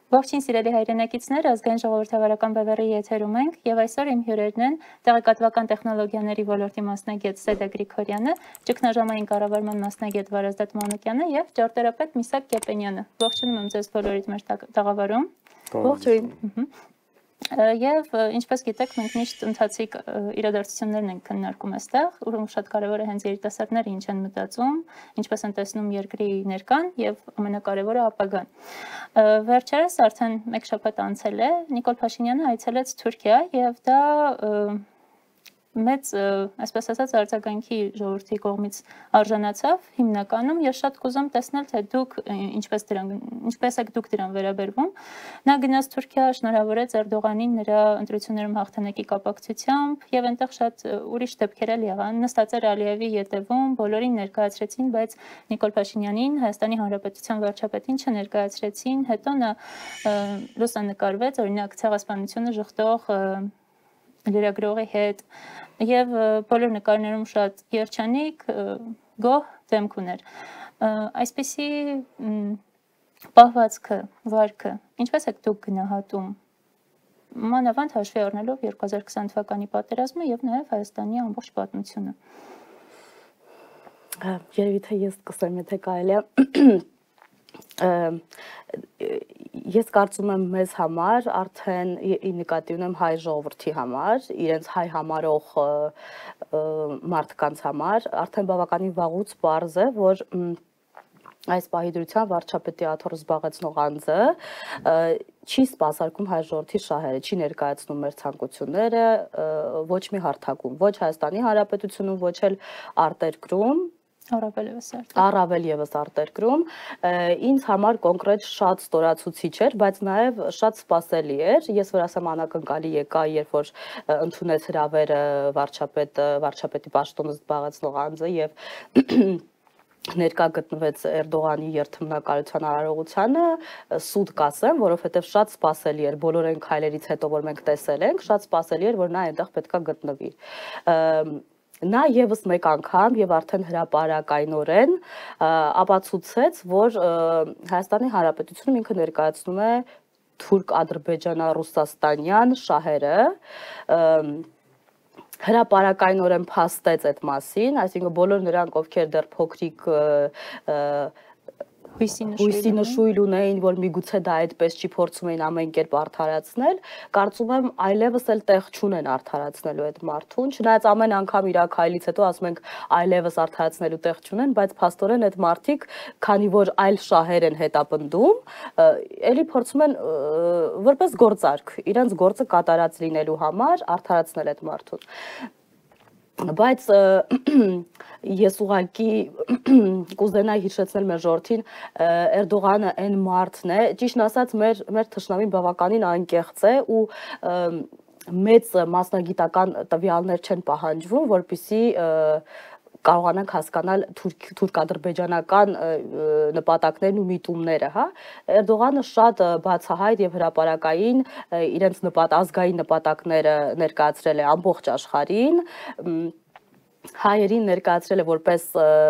Ողջույն սիրելի հայրենակիցներ, ազգային ժողովրդավարական բևեռի եթերում ենք եւ այսօր իմ հյուրերն են տեղեկատվական տեխնոլոգիաների ոլորտի մասնագետ Սեդա Գրիգորյանը, ճգնաժամային կառավարման մասնագետ Վարազդատ Մանուկյանը եւ ճարտարապետ Միսակ Կեպենյանը։ Ողջունում եմ ձեզ բոլորիդ մեր տաղավարում։ Ողջույն։ Եվ ինչպես գիտեք, մենք միշտ ընթացիկ իրադարձություններն ենք քննարկում այստեղ, ուրեմն շատ կարևոր է հենց երիտասարդները ինչ են մտածում, ինչպես են տեսնում երկրի ներկան եւ ամենակարևորը ապագան։ Վերջերս արդեն 1 շաբաթ անցել է, Նիկոլ Փաշինյանը այցելեց Թուրքիա եւ դա մեծ, այսպես ասած, արձագանքի ժողովրդի կողմից արժանացավ հիմնականում եւ շատ կուզում տեսնել թե դուք ինչպես եք դուք դրան վերաբերվում։ Նա գնաց Թուրքիա, շնորհավորեց Էրդողանին նրա ընտրություններում հաղթանակի կապակցությամբ եւ այնտեղ շատ ուրիշ դեպքեր էլ եղան։ Նստած էր Ալիևի ետևում, բոլորին ներկայացրեցին, բայց Նիկոլ Փաշինյանին, Հայաստանի Հանրապետության վարչապետին չներկայացրեցին, հետո նա լուսանկարվեց, օրինակ ցեղասպանությունը շղթող լրագրողի հետ եւ բոլոր նկարներում շատ երջանիկ, գոհ դեմք ուներ։ Այսպիսի պահվածքը, վարքը, ինչպես եք դուք գնահատում, մանավանդ հաշվի առնելով 2020 թվականի պատերազմը եւ նաեւ Հայաստանի ամբողջ պատմությունը։ Երևի թե ես կսեմ, եթե կարելի է Ես կարծում եմ մեզ համար, արդեն նկատի ունեմ հայ ժողովրդի համար, իրենց հայ համարող մարդկանց համար, արդեն բավականին վաղուց պարզ է, որ այս պահի դրությամբ վարչապետի աթոռ զբաղեցնող անձը չի սպասարկում հայ ժողովրդի շահերը, չի ներկայացնում մեր ցանկությունները ոչ մի հարթակում, ոչ Հայաստանի Հանրապետությունում, ոչ էլ արտերկրում, առավել եւս արտերկրում, ինձ համար կոնկրետ շատ ստորացուցիչ էր, բայց նաեւ շատ սպասելի էր, ես որ ասեմ անակնկալի եկա, երբ որ ընդունեց հրավերը վարչապետի պաշտոնը զբաղեցնող անձը եւ ներկա գտնվեց Էրդողանի երթմնակալության արարողությանը, սուտ կասեմ, որովհետև շատ սպասելի էր բոլոր այն քայլերից հետո, որ մենք տեսել ենք, շատ սպասելի էր, որ նա այնտեղ պետքա գտնվի։ Նա եւս մեկ անգամ եւ արդեն հրապարակայնորեն ապացուցեց, որ Հայաստանի Հանրապետությունում ինքը ներկայացնում է թուրք-ադրբեջանա-ռուսաստանյան շահերը, հրապարակայնորեն փաստեց այդ մասին, այսինքն բոլոր նրանք, ովքեր դեռ փոքրիկ հույսի նշույլ ունեին, որ միգուցե դա այդպես չի, փորձում էին ամեն կերպ արդարացնել, կարծում եմ այլևս էլ տեղ չունեն արդարացնելու այդ մարդուն, չնայած ամեն անգամ իր քայլից հետո ասում ենք այլևս արդարացնելու տեղ չունեն, բայց փաստորեն այդ մարդիկ, քանի որ այլ շահեր են հետապնդում, էլի փորձում են որպես գործարք, իրենց գործը կատարած լինելու համար արդարացնել այդ մարդուն։ Բայց ես ուղղակի կուզենայի հիշեցնել մեր ժողովրդին, Էրդողանը այն մարդն է, ճիշտ ասած մեր թշնամին բավականին անկեղծ է ու մեծ մասնագիտական տվյալներ չեն պահանջվում, որպեսզի կարողանանք հասկանալ թուրք-ադրբեջանական նպատակներն ու միտումները, հա։ Էրդողանը շատ բացահայտ եւ հրապարակային իրենց ազգային նպատակները ներկայացրել է ամբողջ աշխարհին, հայերին ներկայացրել է որպես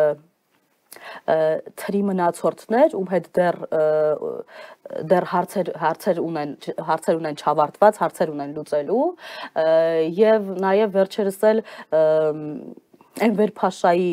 թրի մնացորդներ, ում հետ դեռ հարցեր ունեն չավարտված, հարցեր ունեն լուծելու եւ նաեւ վերջերս էլ Էնվեր Փաշայի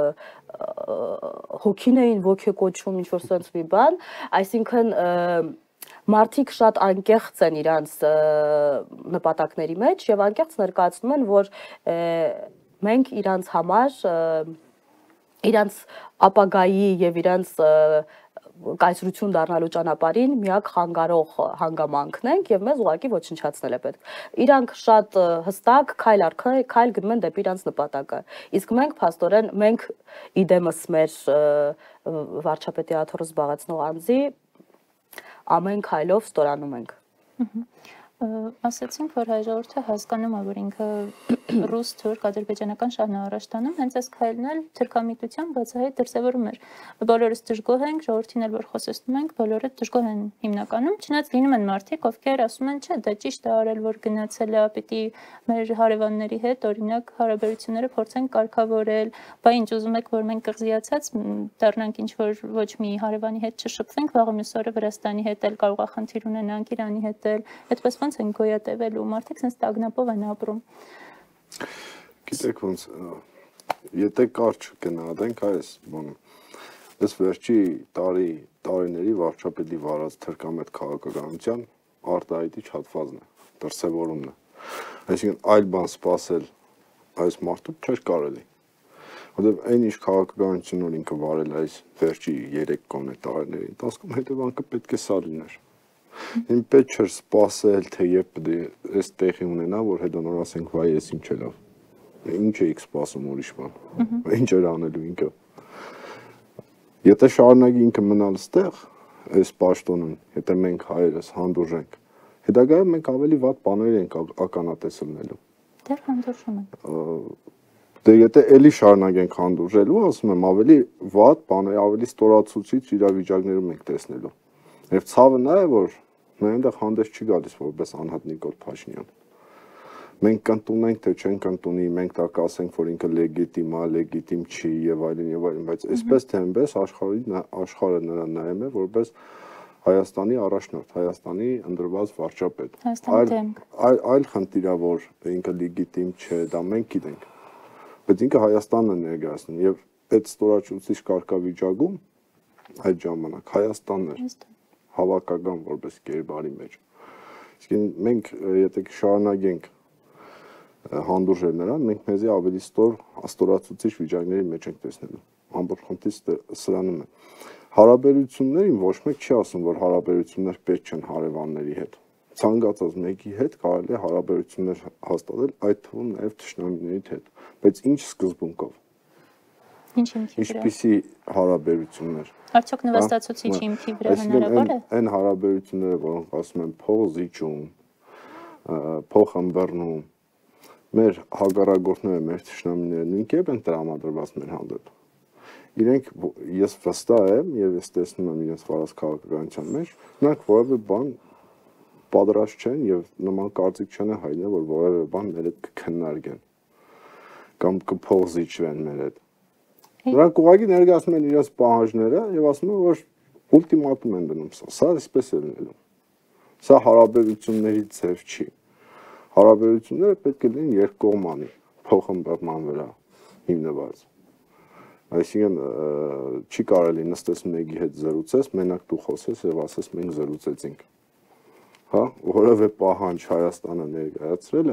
հոգին էին ոգեկոչում ինչ-որ sense մի բան, այսինքն մարդիկ շատ անկեղծ են իրանց նպատակների մեջ եւ անկեղծ ներկայացնում են, որ մենք իրանց համար իրանց ապագայի եւ իրանց կայսրություն դառնալու ճանապարհին միակ խանգարող հանգամանքն ենք եւ մեզ ուղղակի ոչնչացնել է պետք։ Իրանք շատ հստակ քայլ առ քայլ գնում են դեպի իրանց նպատակը։ Իսկ մենք փաստորեն մենք իդեմս մեր վարչապետի աթոռը զբաղեցնող անձի ամեն քայլով ստորանում ենք։ ասացինք, որ հայ ժողովուրդը հասկանում է, որ ինքը ռուս, թուրք, ադրբեջանական շահն է առաջ տանում, հենց այս քայլն էլ թուրքամիտության բացահայտ դրսևորում էր։ Բոլորս դժգոհ ենք, ժողովրդին էլ որ խոսեցնում ենք, բոլորը դժգոհ են հիմնականում, չնայած լինում են մարդիկ, ովքեր ասում են, չէ, դա ճիշտ է արել, որ գնացել է, պիտի մեր հարևանների հետ, օրինակ, հարաբերությունները փորձենք կարգավորել, բա ինչ ուզում եք, որ մենք կղզիացած դառնանք ինչ որ ոչ մի հարևանի հետ չշփվենք, վաղը մյուս օրը Վրաստանի հետ էլ կարող է խնդիր ունենանք, Իրանի հետ էլ, այդպես ոնց են գոյատևելու, մարդիկ sense տագնապով են ապրում։ Գիտեք ոնց, եթե կարճ գնահատենք այս բանը, այս վերջի տարիների վարչապետի վարած թրքամետ քաղաքականության արտահայտիչ հատվածն է, դրսևորումն է։ Այսինքն այլ բան սпасել այս մարդու չէր կարելի։ Որտեղ այն ինչ քաղաքականություն որ ինքը վարել այս վերջի 3 կոնե տարիների ընթացքում հետևանքը պետք է սա լիներ։ Ին պետք չէր սпасել թե երբ այս տեղի ունենա, որ հետո նոր ասենք վայ, ես ինչ է լավ։ Ինչ էիք սпасում ուրիշ բան։ Ինչ էր անելու ինքը։ Եթե շարունակի ինքը մնալ ստեղ, այս պաշտոնին, եթե մենք հայերս հանդուրժենք, հետագայում մենք ավելի վատ բաներ ենք ականատես լինելու։ Դեռ հանդուրժում ենք։ Դե եթե էլի շարունակենք հանդուրժելու, ասում եմ, ավելի վատ բաներ, ավելի ստորացուցիչ իրավիճակներում ենք տեսնելու։ Եվ ցավը նա է, որ նա այնտեղ հանդես չի գալիս որպես անհատ Նիկոլ Փաշինյան։ Մենք կընտունենք թե չենք ընտունի, մենք դա կասենք, որ ինքը լեգիտիմ է, լեգիտիմ չի եւ այլն, բայց այսպես թե այնպես աշխարհը նրան նայում է որպես Հայաստանի առաջնորդ, Հայաստանի ընդրված վարչապետ։ Այլ խնդիր է, որ ինքը լեգիտիմ չէ, դա մենք գիտենք։ Բայց ինքը Հայաստանն է ներկայացնում եւ այդ ստորացուցիչ կարգավիճակում այդ ժամանակ Հայաստանն էր հավաքական որպես կերպարի մեջ։ Իսկ մենք եթե շարունակենք հանդուրժել նրան, մենք մեզի ավելի ստորացուցիչ վիճակների մեջ ենք տեսնելու։ Ամբողջ խնդիրը սրանում է։ Հարաբերություններին ոչ մեկ չի ասում, որ հարաբերություններ պետք չեն հարևանների հետ։ Ցանկացած մեկի հետ կարելի է հարաբերություններ հաստատել, այդ թվում նաև թշնամիների հետ, բայց ինչ սկզբունքով։ Ինչ հիմքի վրա։ Ինչպիսի հարաբերություններ։ Արդյոք նվաստացուցիչ հիմքի վրա հնարավոր է։ Այն հարաբերությունները, որոնք ասում են փող զիջում, փող ըմբռնում, մեր հակառակորդները, մեր թշնամիները նույն կերպ են տրամադրված մեր հանդեպ։ Իրենք ես վստահ եմ եւ ես տեսնում եմ իրենց վարած քաղաքականության մեջ, նրանք որևէ բան պատրաստ չեն եւ նման կարծիք չեն հայտնել, որ որևէ բան մեր հետ կքննարկեն կամ կփոխզիջվեն մեր հետ։ Նրանք ուղղակի ներկայացնում են իրենց պահանջները եւ ասում են, որ ուլտիմատում են դնում սա այսպես է լինելու։ Սա հարաբերությունների ձև չի։ Հարաբերությունները պետք է լինեն երկկողմանի, փոխըմբռնման վրա հիմնված։ Այսինքն չի կարելի նստես մեկի հետ զրուցես, մենակ դու խոսես եւ ասես մենք զրուցեցինք։ Հա, որևէ պահանջ Հայաստանը ներկայացրել է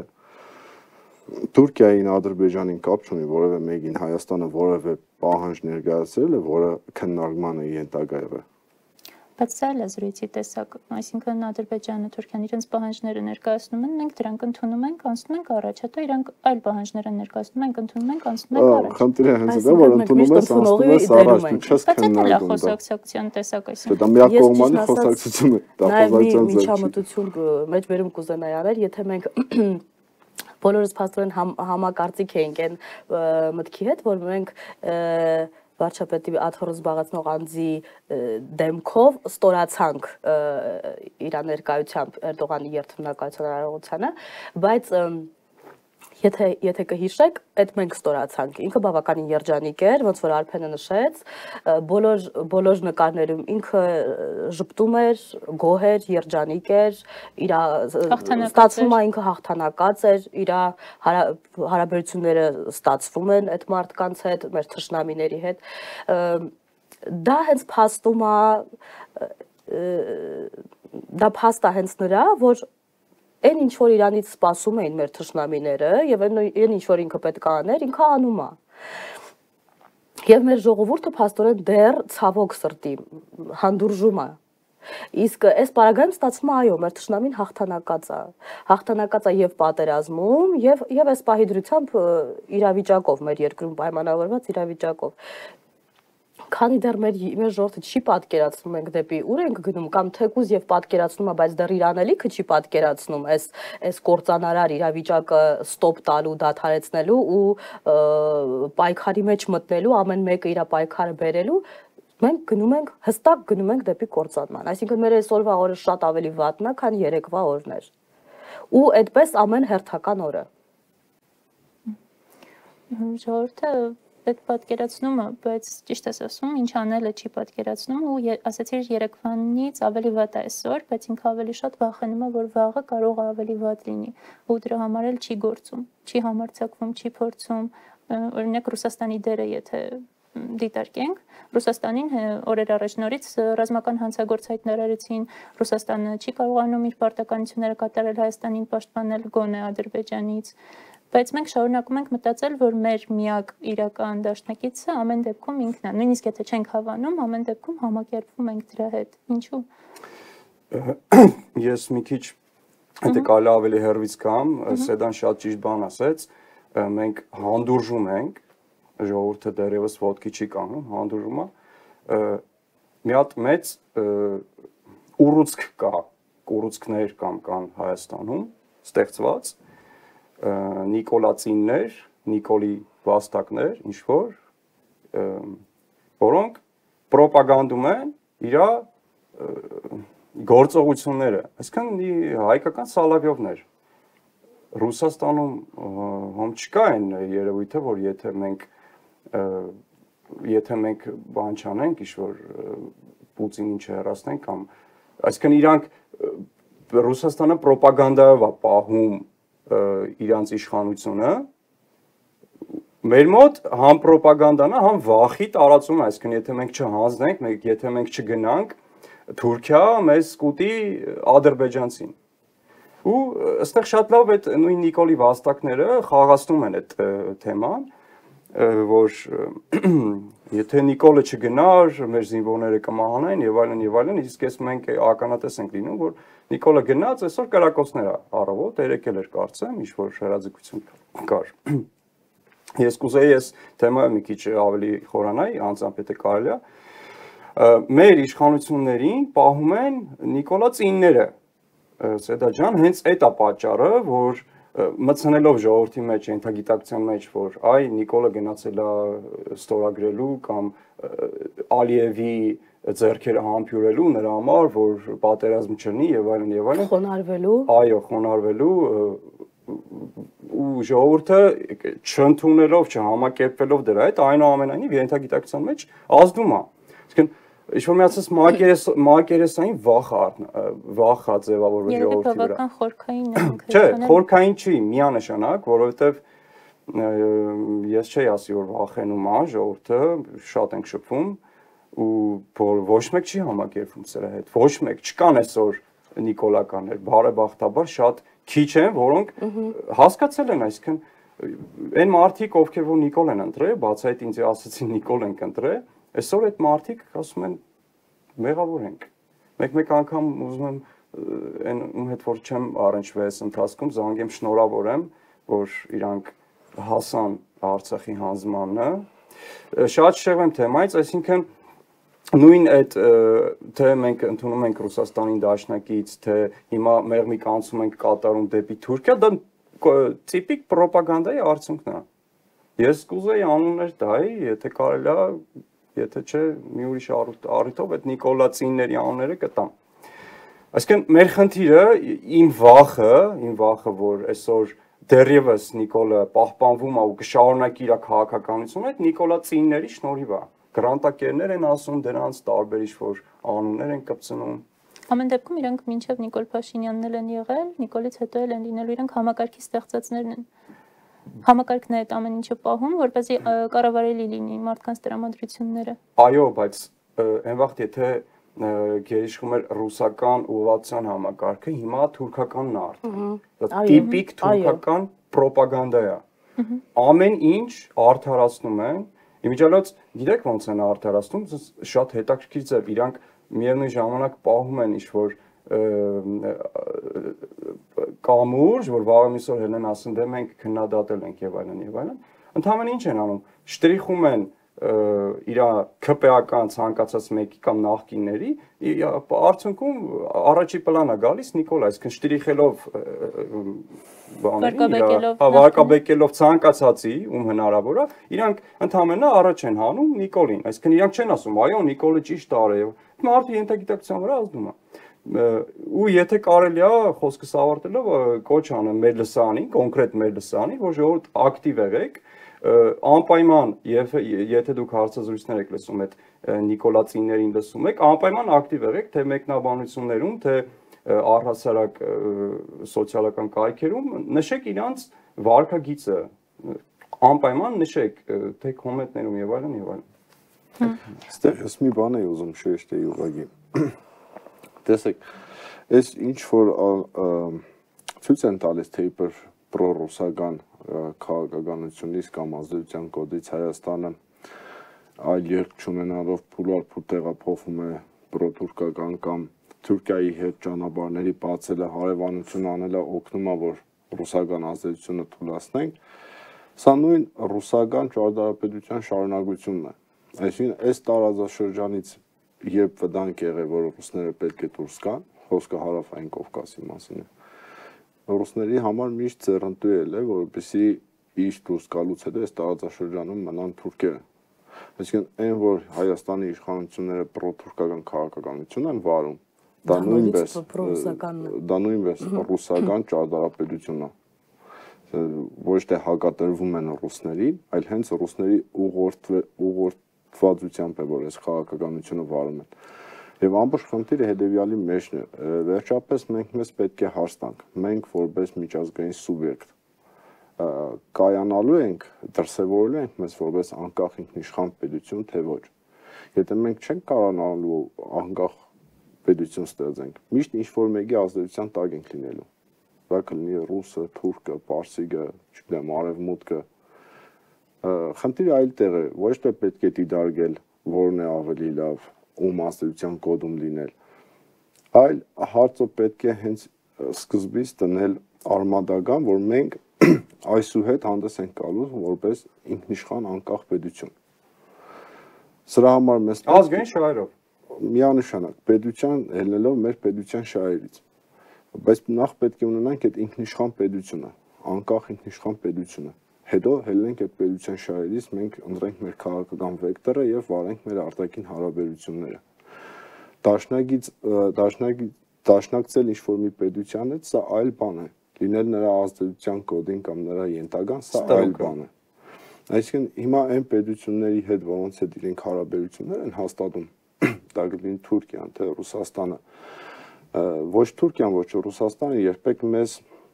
Թուրքիային, Ադրբեջանին կապ չունի, որևէ մեկին Հայաստանը որևէ պահանջ ներկայացրել է, որը քննարկման է ենթակայվել։ Բայց սա էլ է զրույցի տեսակ, այսինքն Ադրբեջանը, Թուրքիան իրենց պահանջները ներկայացնում են, մենք դրանք ընդունում ենք, անցնում ենք առաջ, հետո իրանք այլ պահանջներ են ներկայացնում, մենք ընդունում ենք, անցնում ենք առաջ։ Խնդիրը հենց դա, որ ընդունում ես, անցնում ես առաջ, դու չես քննարկում դա։ Խոսակցության տեսակ այսինքն։ Դա միակողմանի խոսակցություն է, դա խոսակցության ձև չի։ Միջամտություն մեջբերում կուզենայի անել, եթե մենք բոլորս փաստորեն համակարծիք էինք այն մտքի հետ, որ մենք վարչապետի աթոռը զբաղեցնող անձի դեմքով ստորացանք իր ներկայությամբ Էրդողանի երթմնակացության արարողությանը, բայց եթե կհիշեք, այդ մենք ստորացանք։ Ինքը բավականին երջանիկ էր, ոնց որ Արփենը նշեց, բոլոր նկարներում ինքը ժպտում էր, գոհ էր, երջանիկ էր, իր ստացվում է ինքը հաղթանակած էր, իր հարաբերությունները ստացվում են այդ մարդկանց հետ, մեր թշնամիների հետ։ Դա հենց փաստում է, դա փաստ է հենց նրա, որ այն ինչ որ իրանից սպասում էին մեր թշնամիները եւ այն ինչ որ ինքը պետք է աներ, ինքը անում է։ Եվ մեր ժողովուրդը փաստորեն դեռ ցավոք սրտի հանդուրժում է։ Իսկ այս պարագայում ստացվում է, այո, մեր թշնամին հաղթանակած է։ Հաղթանակած է եւ պատերազմում, եւ այս պահի դրությամբ իրավիճակով, մեր երկրում պայմանավորված իրավիճակով։ Քանի դեռ մեր ժողովուրդը չի պատկերացնում ենք դեպի ուր ենք գնում կամ թեկուզ եւ պատկերացնում է, բայց դեռ իրան էլիքը չի պատկերացնում այս կործանարար իրավիճակը ստոպ տալու, դադարեցնելու ու պայքարի մեջ մտնելու, ամեն մեկը իր պայքարը բերելու, մենք հստակ գնում ենք դեպի կործանման։ Այսինքն մեր այսօրվա օրը շատ ավելի վատն է, քան երեկվա օրն էր։ Ու այդպես ամեն հերթական օրը։ Ժողովուրդը այդ պատկերացնումը, բայց ճիշտ ես ասում, ինչ անելը չի պատկերացնում ու ասացիր երեկվանից ավելի վատ է այսօր, բայց ինքը ավելի շատ վախենում է, որ վաղը կարող է ավելի վատ լինի ու դրա համար էլ չի գործում, չի համարձակվում, չի փորձում, օրինակ Ռուսաստանի դերը եթե դիտարկենք, Ռուսաստանին օրեր առաջ նորից ռազմական հանցագործ հայտարարեցին, Ռուսաստանը չի կարողանում իր պարտականությունները կատարել, Հայաստանին պաշտպանել գոնե Ադրբեջանից, բայց մենք շարունակում ենք մտածել, որ մեր միակ իրական դաշնակիցը ամեն դեպքում ինքն է, նույնիսկ եթե չենք հավանում, ամեն դեպքում համակերպվում ենք դրա հետ։ Ինչու՞։ Ես մի քիչ եթե կարելի ավելի հեռվից գամ, Սեդան շատ ճիշտ բան ասեց, մենք հանդուրժում ենք, ժողովուրդը դեռևս ոտքի չի կանգնում, հանդուրժումը, մի հատ մեծ ուռուցք կա, ուռուցքներ կան Հայաստանում ստեղծված, Նիկոլացիններ, Նիկոլի վաստակներ, ինչ որ, որոնք պրոպագանդում են իր գործողությունները, այսինքն հայկական Սալավյովներ։ Ռուսաստանում համ չկա այն երևույթը, որ եթե մենք բան չանենք, ինչ որ Պուտինին չհեռացնենք կամ այսինքն իրանք Ռուսաստանը պրոպագանդայով է պահում իրանց իշխանությունը մեր մոտ համ պրոպագանդան է, համ վախի տարածում է, այսինքն եթե մենք չհանձնենք, եթե մենք չգնանք Թուրքիա, մեզ կուտի ադրբեջանցին։ Ու այստեղ շատ լավ այդ նույն Նիկոլի վաստակները խաղացնում են այդ թեման, որ եթե Նիկոլը չգնար, մեր զինվորները կմահանային եւ այլն, իսկ ես մենք ականատես ենք լինում, որ Նիկոլը գնաց, այսօր կրակոցներ առավոտ, երեկել էր կարծեմ, ինչ որ շարաձգություն կար։ Ես կուզեի այս թեմայով մի քիչ ավելի խորանայի, անձամբ եթե կարելի է։ Մեր իշխանություններին պահում են Նիկոլացինները։ Սեդա ջան, հենց այդ է պատճառը, որ մտցնելով ժողովրդի մեջ, ենթագիտակցության մեջ, որ այ Նիկոլը գնացել է ստորագրելու կամ Ալիևի ձեռքերը համբյուրելու նրա համար, որ պատերազմ չլինի եւ այլն, խոնարհվելու։ Այո, խոնարհվելու ու ժողովուրդը չընդունելով, չհամակերպվելով դրա հետ, այնուամենայնիվ ենթագիտակցության մեջ ազդում է։ Այսինքն ինչ-որ միացած մակերեսային վախ է ձևավորվել ժողովրդի վրա։ Բավական խորքային է։ Չէ, խորքային չի, միանշանակ, որովհետև ես չի ասի, որ վախենում է ժողովուրդը, շատ ենք շփվում ու ոչ մեկ չի համակերպվում սրա հետ։ Ոչ մեկ չկան այսօր նիկոլականներ, բարեբախտաբար շատ քիչ են, որոնք հասկացել են, այսինքն այն մարդիկ, ովքեր որ Նիկոլ են ընտրել, բացի այդ ինձ ասացին Նիկոլ ենք ընտրել, այսօր այդ մարդիկ ասում են մեղավոր ենք։ Մեկ անգամ ուզում եմ այն ում հետ որ չեմ առնչվել այս ընթացքում, զանգեմ շնորհավորեմ, որ իրանք հասան Արցախի հանձնմանը։ Շատ շեղվեմ թեմայից, այսինքն նույն այդ թե մենք ընդունում ենք Ռուսաստանին դաշնակից, թե հիմա մեղմիկ անցում ենք կատարում դեպի Թուրքիա, դա տիպիկ պրոպագանդայի արդյունքն է։ Ես կուզեի անուններ տայի, եթե կարելի է, եթե չէ, մի ուրիշ առիթով այդ Նիկոլացինների անունները կտամ։ Այսինքն մեր խնդիրը, իմ վախը, որ այսօր դեռևս Նիկոլը պահպանվում է ու կշարունակի իր քաղաքականությունը, այդ Նիկոլացինների շնորհիվ է։ Գրանտակերներ են ասում դրանց, տարբեր ինչ-որ անուններ են կպցնում։ Ամեն դեպքում իրանք մինչև Նիկոլ Փաշինյանն են եղել, Նիկոլից հետո էլ են լինելու, իրանք համակարգի ստեղծածներն են։ Համակարգն է այդ ամեն ինչը պահում, որպեսզի կառավարելի լինի մարդկանց տրամադրությունները։ Այո, բայց այն վաղ եթե գերիշխում էր ռուսական ուղղվածության համակարգը, հիմա թուրքականն է արդեն։ Դա տիպիկ թուրքական պրոպագանդա է։ Ամեն ինչ արդարացնում են։ Իմիջիալոց գիտեք ոնց են արդարացնում, շատ հետաքրքիր ձև, իրանք միևնույն ժամանակ պահում են ինչ-որ կամուրջ, որ վաղը մի օր հելեն ասեն, դե մենք քննադատել ենք եւ այլն, ընդհանրապես ինչ են անում, շտրիխում են իր ԿՊ-ական ցանկացած մեկի կամ նախկինների արդյունքում առաջի պլանա գալիս Նիկոլա, այսինքն շտրիխելով վարկաբեկելով ցանկացածի, ում հնարավոր է, իրանք ընդհանրապես առաջ են հանում Նիկոլին, այսինքն իրանք չեն ասում, այո, Նիկոլը ճիշտ արել, մարդը ենթագիտակցության վրա ազդում է։ Ու եթե կարելի է խոսքս ավարտելով կոչ անեմ մեր լսանին, կոնկրետ մեր լսանին, որ ժողովուրդ ակտիվ եղեք, անպայման եւ եթե դուք հարցազրույցներ եք լսում այդ Նիկոլացիներին լսում եք, անպայման ակտիվ եղեք թե մեկնաբանություններում, թե առհասարակ սոցիալական կայքերում նշեք իրանց վարկագիծը, անպայման նշեք թե կոմենտներում եւ այլն եւ այլն։ Այստեղ ես մի բան եմ ուզում շեշտել ուղղակի։ Տեսեք, այս ինչ որ ցույց են տալիս թե իբր պրոռուսական քաղաքականությունից կամ ազդեցության կոդից Հայաստանը այլ երկ չունենալով փուլարփուլ տեղափոխվում է պրոթուրքական կամ Թուրքիայի հետ ճանապարհների բացելը, հարևանություն անելը օգնում է, որ ռուսական ազդեցությունը թուլացնենք, սա նույն ռուսական ճարտարապետության շարունակությունն է։ Այսինքն այս տարածաշրջանից երբ վտանգ եղել, որ ռուսները պետք է դուրս գան, խոսքը հարավային Կովկասի մասին է։ Ռուսների համար միշտ ձեռնտու է, որպեսզի իր դուրս գալուց հետո այս տարածաշրջանում մնան թուրքերը։ Այսինքն այն, որ Հայաստանի իշխանությունները պրոթուրքական քաղաքականություն են վարում, դա նույնպես ռուսական ճարտարապետությունն է։ Ոչ թե հակատրվում են ռուսներին, այլ հենց ռուսների ուղղորդվածությամբ է, որ այս քաղաքականությունը վարում են։ Եվ ամբողջ խնդիրը հետևյալի մեջն է, վերջապես մենք մեզ պետք է հարց տանք, մենք որպես միջազգային սուբյեկտ կայանալու ենք, դրսևորելու ենք մեզ որպես անկախ ինքնիշխան պետություն, թե ոչ։ Եթե մենք չենք կարողանալու անկախ պետություն ստեղծենք, միշտ ինչ-որ մեկի ազդեցության տակ ենք լինելու։ Դա կլինի ռուսը, թուրքը, պարսիկը, չգիտեմ, արևմուտքը։ Խնդիրը այլ տեղ է, ոչ թե պետք է դիտարկել, որն է ավելի լավ, ում ազդեցության կոդում լինել, այլ հարցը պետք է հենց սկզբից դնել արմատական, որ մենք այսուհետ հանդես ենք գալու որպես ինքնիշխան անկախ պետություն։ Սրա համար մեզ ազգային շահերով միանշանակ պետության ելնելով մեր պետության շահերից, բայց նախ պետք է ունենանք այդ ինքնիշխան պետությունը, անկախ ինքնիշխան պետությունը։ Հետո ելնենք այդ պետության շահերից, մենք ընտրենք մեր քաղաքական վեկտորը եւ վարենք մեր արտաքին հարաբերությունները։ Դաշնակցել ինչ-որ մի պետության հետ, սա այլ բան է։ Լինել նրա ազդեցության կոդին կամ նրա ենթական, սա այլ բան է։ Այսինքն հիմա այն պետությունների հետ, որոնց հետ իրենք հարաբերություններ են հաստատում, դա կլինի Թուրքիան, թե Ռուսաստանը, ոչ Թուրքիան, ոչ Ռուսաստանը երբեք մեզ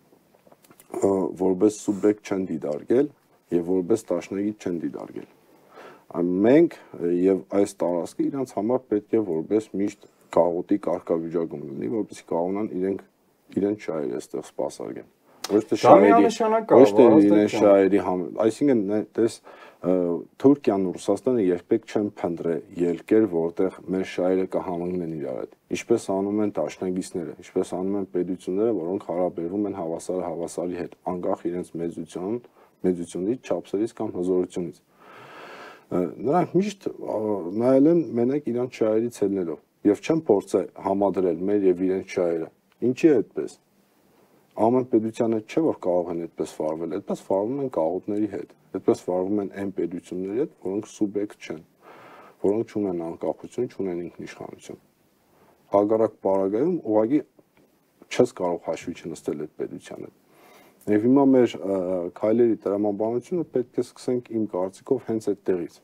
որպես սուբյեկտ չեն դիտարկել եւ որպես դաշնակից չեն դիտարկել։ Մենք եւ այս տարածքը իրենց համար պետք է որպես միշտ գաղութի կարգավիճակում լինի, որպեսզի կարողանան իրենց շահերը այստեղ սպասարկեն։ Ոչ թե իրենց շահերի այսինքն տես Թուրքիան ու Ռուսաստանը երբեք չեն փնտրել ելքեր, որտեղ մեր շահերը կհամընկնեն իրար հետ։ Ինչպես անում են դաշնակիցները, ինչպես անում են պետությունները, որոնք հարաբերվում են հավասարը հավասարի հետ, անկախ իրենց մեծությունից, չափսերից կամ հզորությունից։ Նրանք միշտ նայել են մենակ իրենց շահերից ելնելով եւ չեն փորձել համադրել մեր եւ իրենց շահերը։ Ինչի է այդպես։ Ամեն պետությանը չէ որ կարող են այդպես վարվել, այդպես վարվում են գաղութների հետ, այդպես վարվում են այն պետությունների հետ, որոնք սուբյեկտ չեն, որոնք չունեն անկախություն, չունեն ինքնիշխանություն։ Հակառակ պարագայում ուղղակի չես կարող հաշվի չնստել այդ պետության հետ։ Եվ հիմա մեր քայլերի տրամաբանությունը պետք է սկսենք իմ կարծիքով հենց այդտեղից։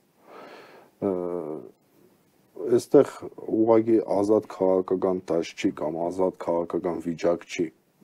Այստեղ ուղղակի ազատ քաղաքական դաշտ չի կամ ազատ քաղաքական վիճակ չի։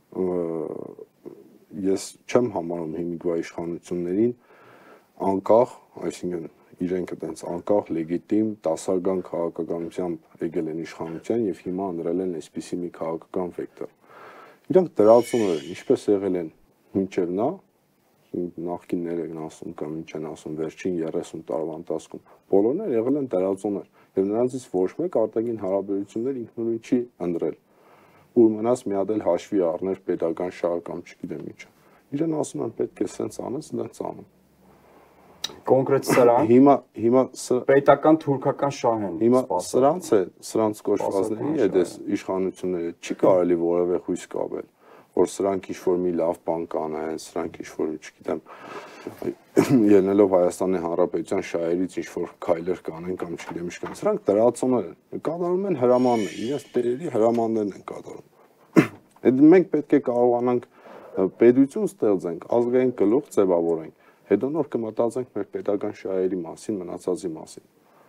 Ես չեմ համարում հիմիկվա իշխանություններին անկախ, այսինքն իրենք այդպես անկախ, լեգիտիմ, դասական քաղաքականությամբ եկել են իշխանության եւ հիմա ընտրել են այսպիսի մի քաղաքական վեկտոր։ Իրանք դրացումներ են, ինչպես եղել են մինչև նա, նախկիններ են ասում կամ ինչ են ասում վերջին 30 տարվա ընթացքում, բոլորն են եղել են դրացումներ եւ նրանցից ոչ մեկ արտաքին հարաբերություններ ինքնուրույն չի ընտրել։ Ու մնաց մի հատ էլ հաշվի առներ պետական շահ կամ չգիտեմ ինչը։ Իրեն ասում են պետք է սենց անես, սենց անում։ Կոնկրետ սրանք Հիմա պետական թուրքական շահ են Հիմա սպասել։ սրանց կոչվածների հետ այս իշխանությունները չի կարելի որևէ հույս կապել, որ սրանք ինչ-որ մի լավ բան կանեն, սրանք ինչ-որ, չգիտեմ, ելնելով Հայաստանի Հանրապետության շահերից ինչ-որ քայլեր կանեն կամ չգիտեմ ինչ կանեն։ Սրանք դրացումներ են, կատարում են հրամաններ, իրենց տերերի հրամաններն են կատարում։ Այդ մենք պետք է կարողանանք պետություն ստեղծենք, ազգային գլուխ ձևավորենք, հետո նոր կմտածենք մեր պետական շահերի մասին, մնացածի մասին։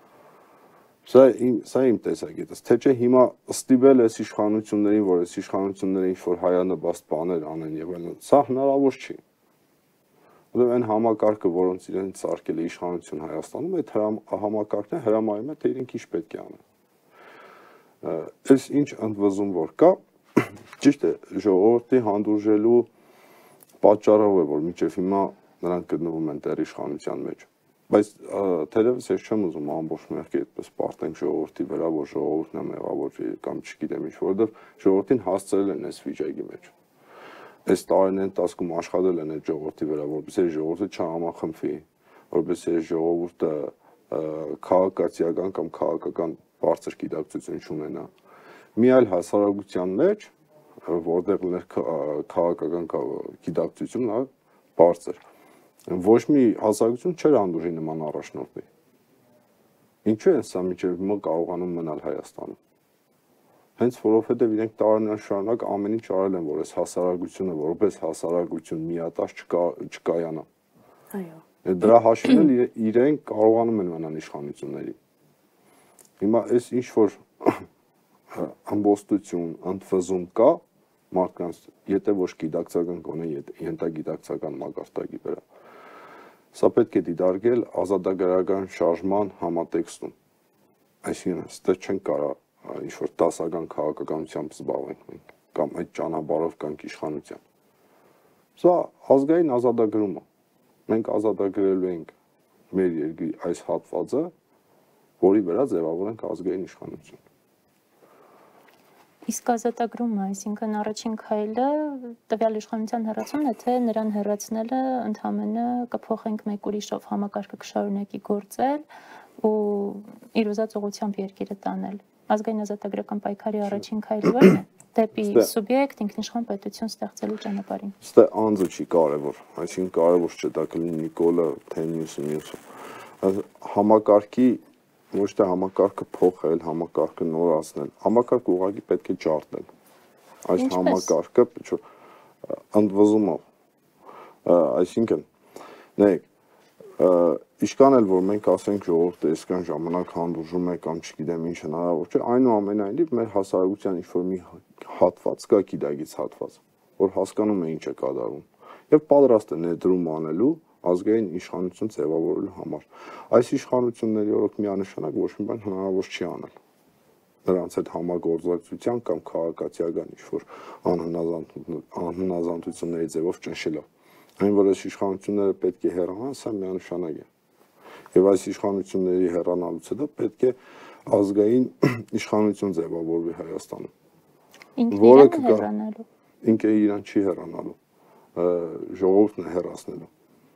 Սա իմ տեսակետս, թե չէ հիմա ստիպել էս իշխանություններին, որ այս իշխանությունները ինչ-որ հայանպաստ բաներ անեն եւ այլն, սա հնարավոր չի։ Որովհետեւ այն համակարգը, որոնց իրենց սարքել է իշխանություն Հայաստանում, այդ համակարգն է հրամայում է, թե իրենք ինչ պետք է անեն։ Այս ինչ ընդվզում որ կա, ճիշտ է, ժողովրդի հանդուրժելու պատճառով է, որ մինչև հիմա նրանք գտնվում են տեր իշխանության մեջ։ Բայց թերևս ես չեմ ուզում ամբողջ մեղքի այդպես պարտենք ժողովրդի վրա, որ ժողովուրդն է մեղավոր կամ չգիտեմ ինչ, որովհետև ժողովրդին հասցրել են այս վիճակի մեջ։ Այս տարիների ընթացքում աշխատել են այդ ժողովրդի վրա, որպեսզի ժողովուրդը չհամախմբվի, որպեսզի ժողովուրդը քաղաքացիական կամ քաղաքական բարձր գիտակցություն չունենա։ Մի այլ հասարակության մեջ, որտեղ ուներ քաղաքական գիտակցություն, բարձր։ Ոչ մի հասարակություն չէր անդուրժի նման առաջնորդի։ Ինչու են սա միջև հիմա կարողանում մնալ Հայաստանում։ Հենց որովհետև իրենք տարիներ շարունակ ամեն ինչ արել են, որ այս հասարակությունը որպես հասարակություն միատաշ չկայանա։ Այո։ Դրա հաշվին էլ իրենք կարողանում են մնալ իշխանությունների։ Հիմա այս ինչ որ ամբոստություն, ընդվզում կա մարդկանց, եթե ոչ գիտակցական գոնե ենթագիտակցական մակարդակի վրա։ Սա պետք է դիտարկել ազատագրական շարժման համատեքստում։ Այսինքն, այստեղ չեն կարա ինչ-որ դասական քաղաքականությամբ զբաղվենք մենք, կամ այդ ճանապարհով կանք իշխանության։ Սա ազգային ազատագրում է։ Մենք ազատագրելու ենք մեր երկրի այս հատվածը, որի վրա ձևավորենք ազգային իշխանություն։ Իսկ ազատագրումը, այսինքն առաջին քայլը տվյալ իշխանության հեռացումն է, թե նրան հեռացնելը ընդհանրապես կփոխենք մեկ ուրիշով համակարգը կշարունակի գործել ու իր ուզած ուղղությամբ երկիրը տանել։ Ազգային ազատագրական պայքարի առաջին քայլը ո՞րն է։ Դեպի սուբյեկտ ինքնիշխան պետություն ստեղծելու ճանապարհին։ Ստե անձը չի կարևոր, այսինքն կարևոր չէ դա կլինի Նիկոլը, թե մյուսը։ Համակարգի ոչ թե համակարգը փոխել, համակարգը նորացնել, համակարգը ուղղակի պետք է ջարդել։ Այս համակարգը ընդվզումով, այսինքն, նայեք, իշքան էլ որ մենք ասենք ժողովուրդը այսքան ժամանակ հանդուրժում է կամ չգիտեմ ինչ հնարավոր չէ, այնուամենայնիվ մեր հասարակության ինչ-որ մի հատված կա, գիտակից հատված, որ հասկանում է ինչ է կատարում եւ պատրաստ է ներդրում անելու ազգային իշխանություն ձևավորելու համար։ Այս իշխանությունների օրոք միանշանակ ոչ մի բան հնարավոր չի անել։ Նրանց հետ համագործակցության կամ քաղաքացիական ինչ-որ անհնազանդությունների ձևով ճնշելով։ Այն որ այս իշխանությունները պետք է հեռանան, սա միանշանակ է։ Եվ այս իշխանությունների հեռանալուց հետո պետք է ազգային իշխանություն ձևավորվի Հայաստանում։ Ինքը հեռանալու։ Ինքը իրան չի հեռանալու։ Ժողովուրդն է հեռացնելու։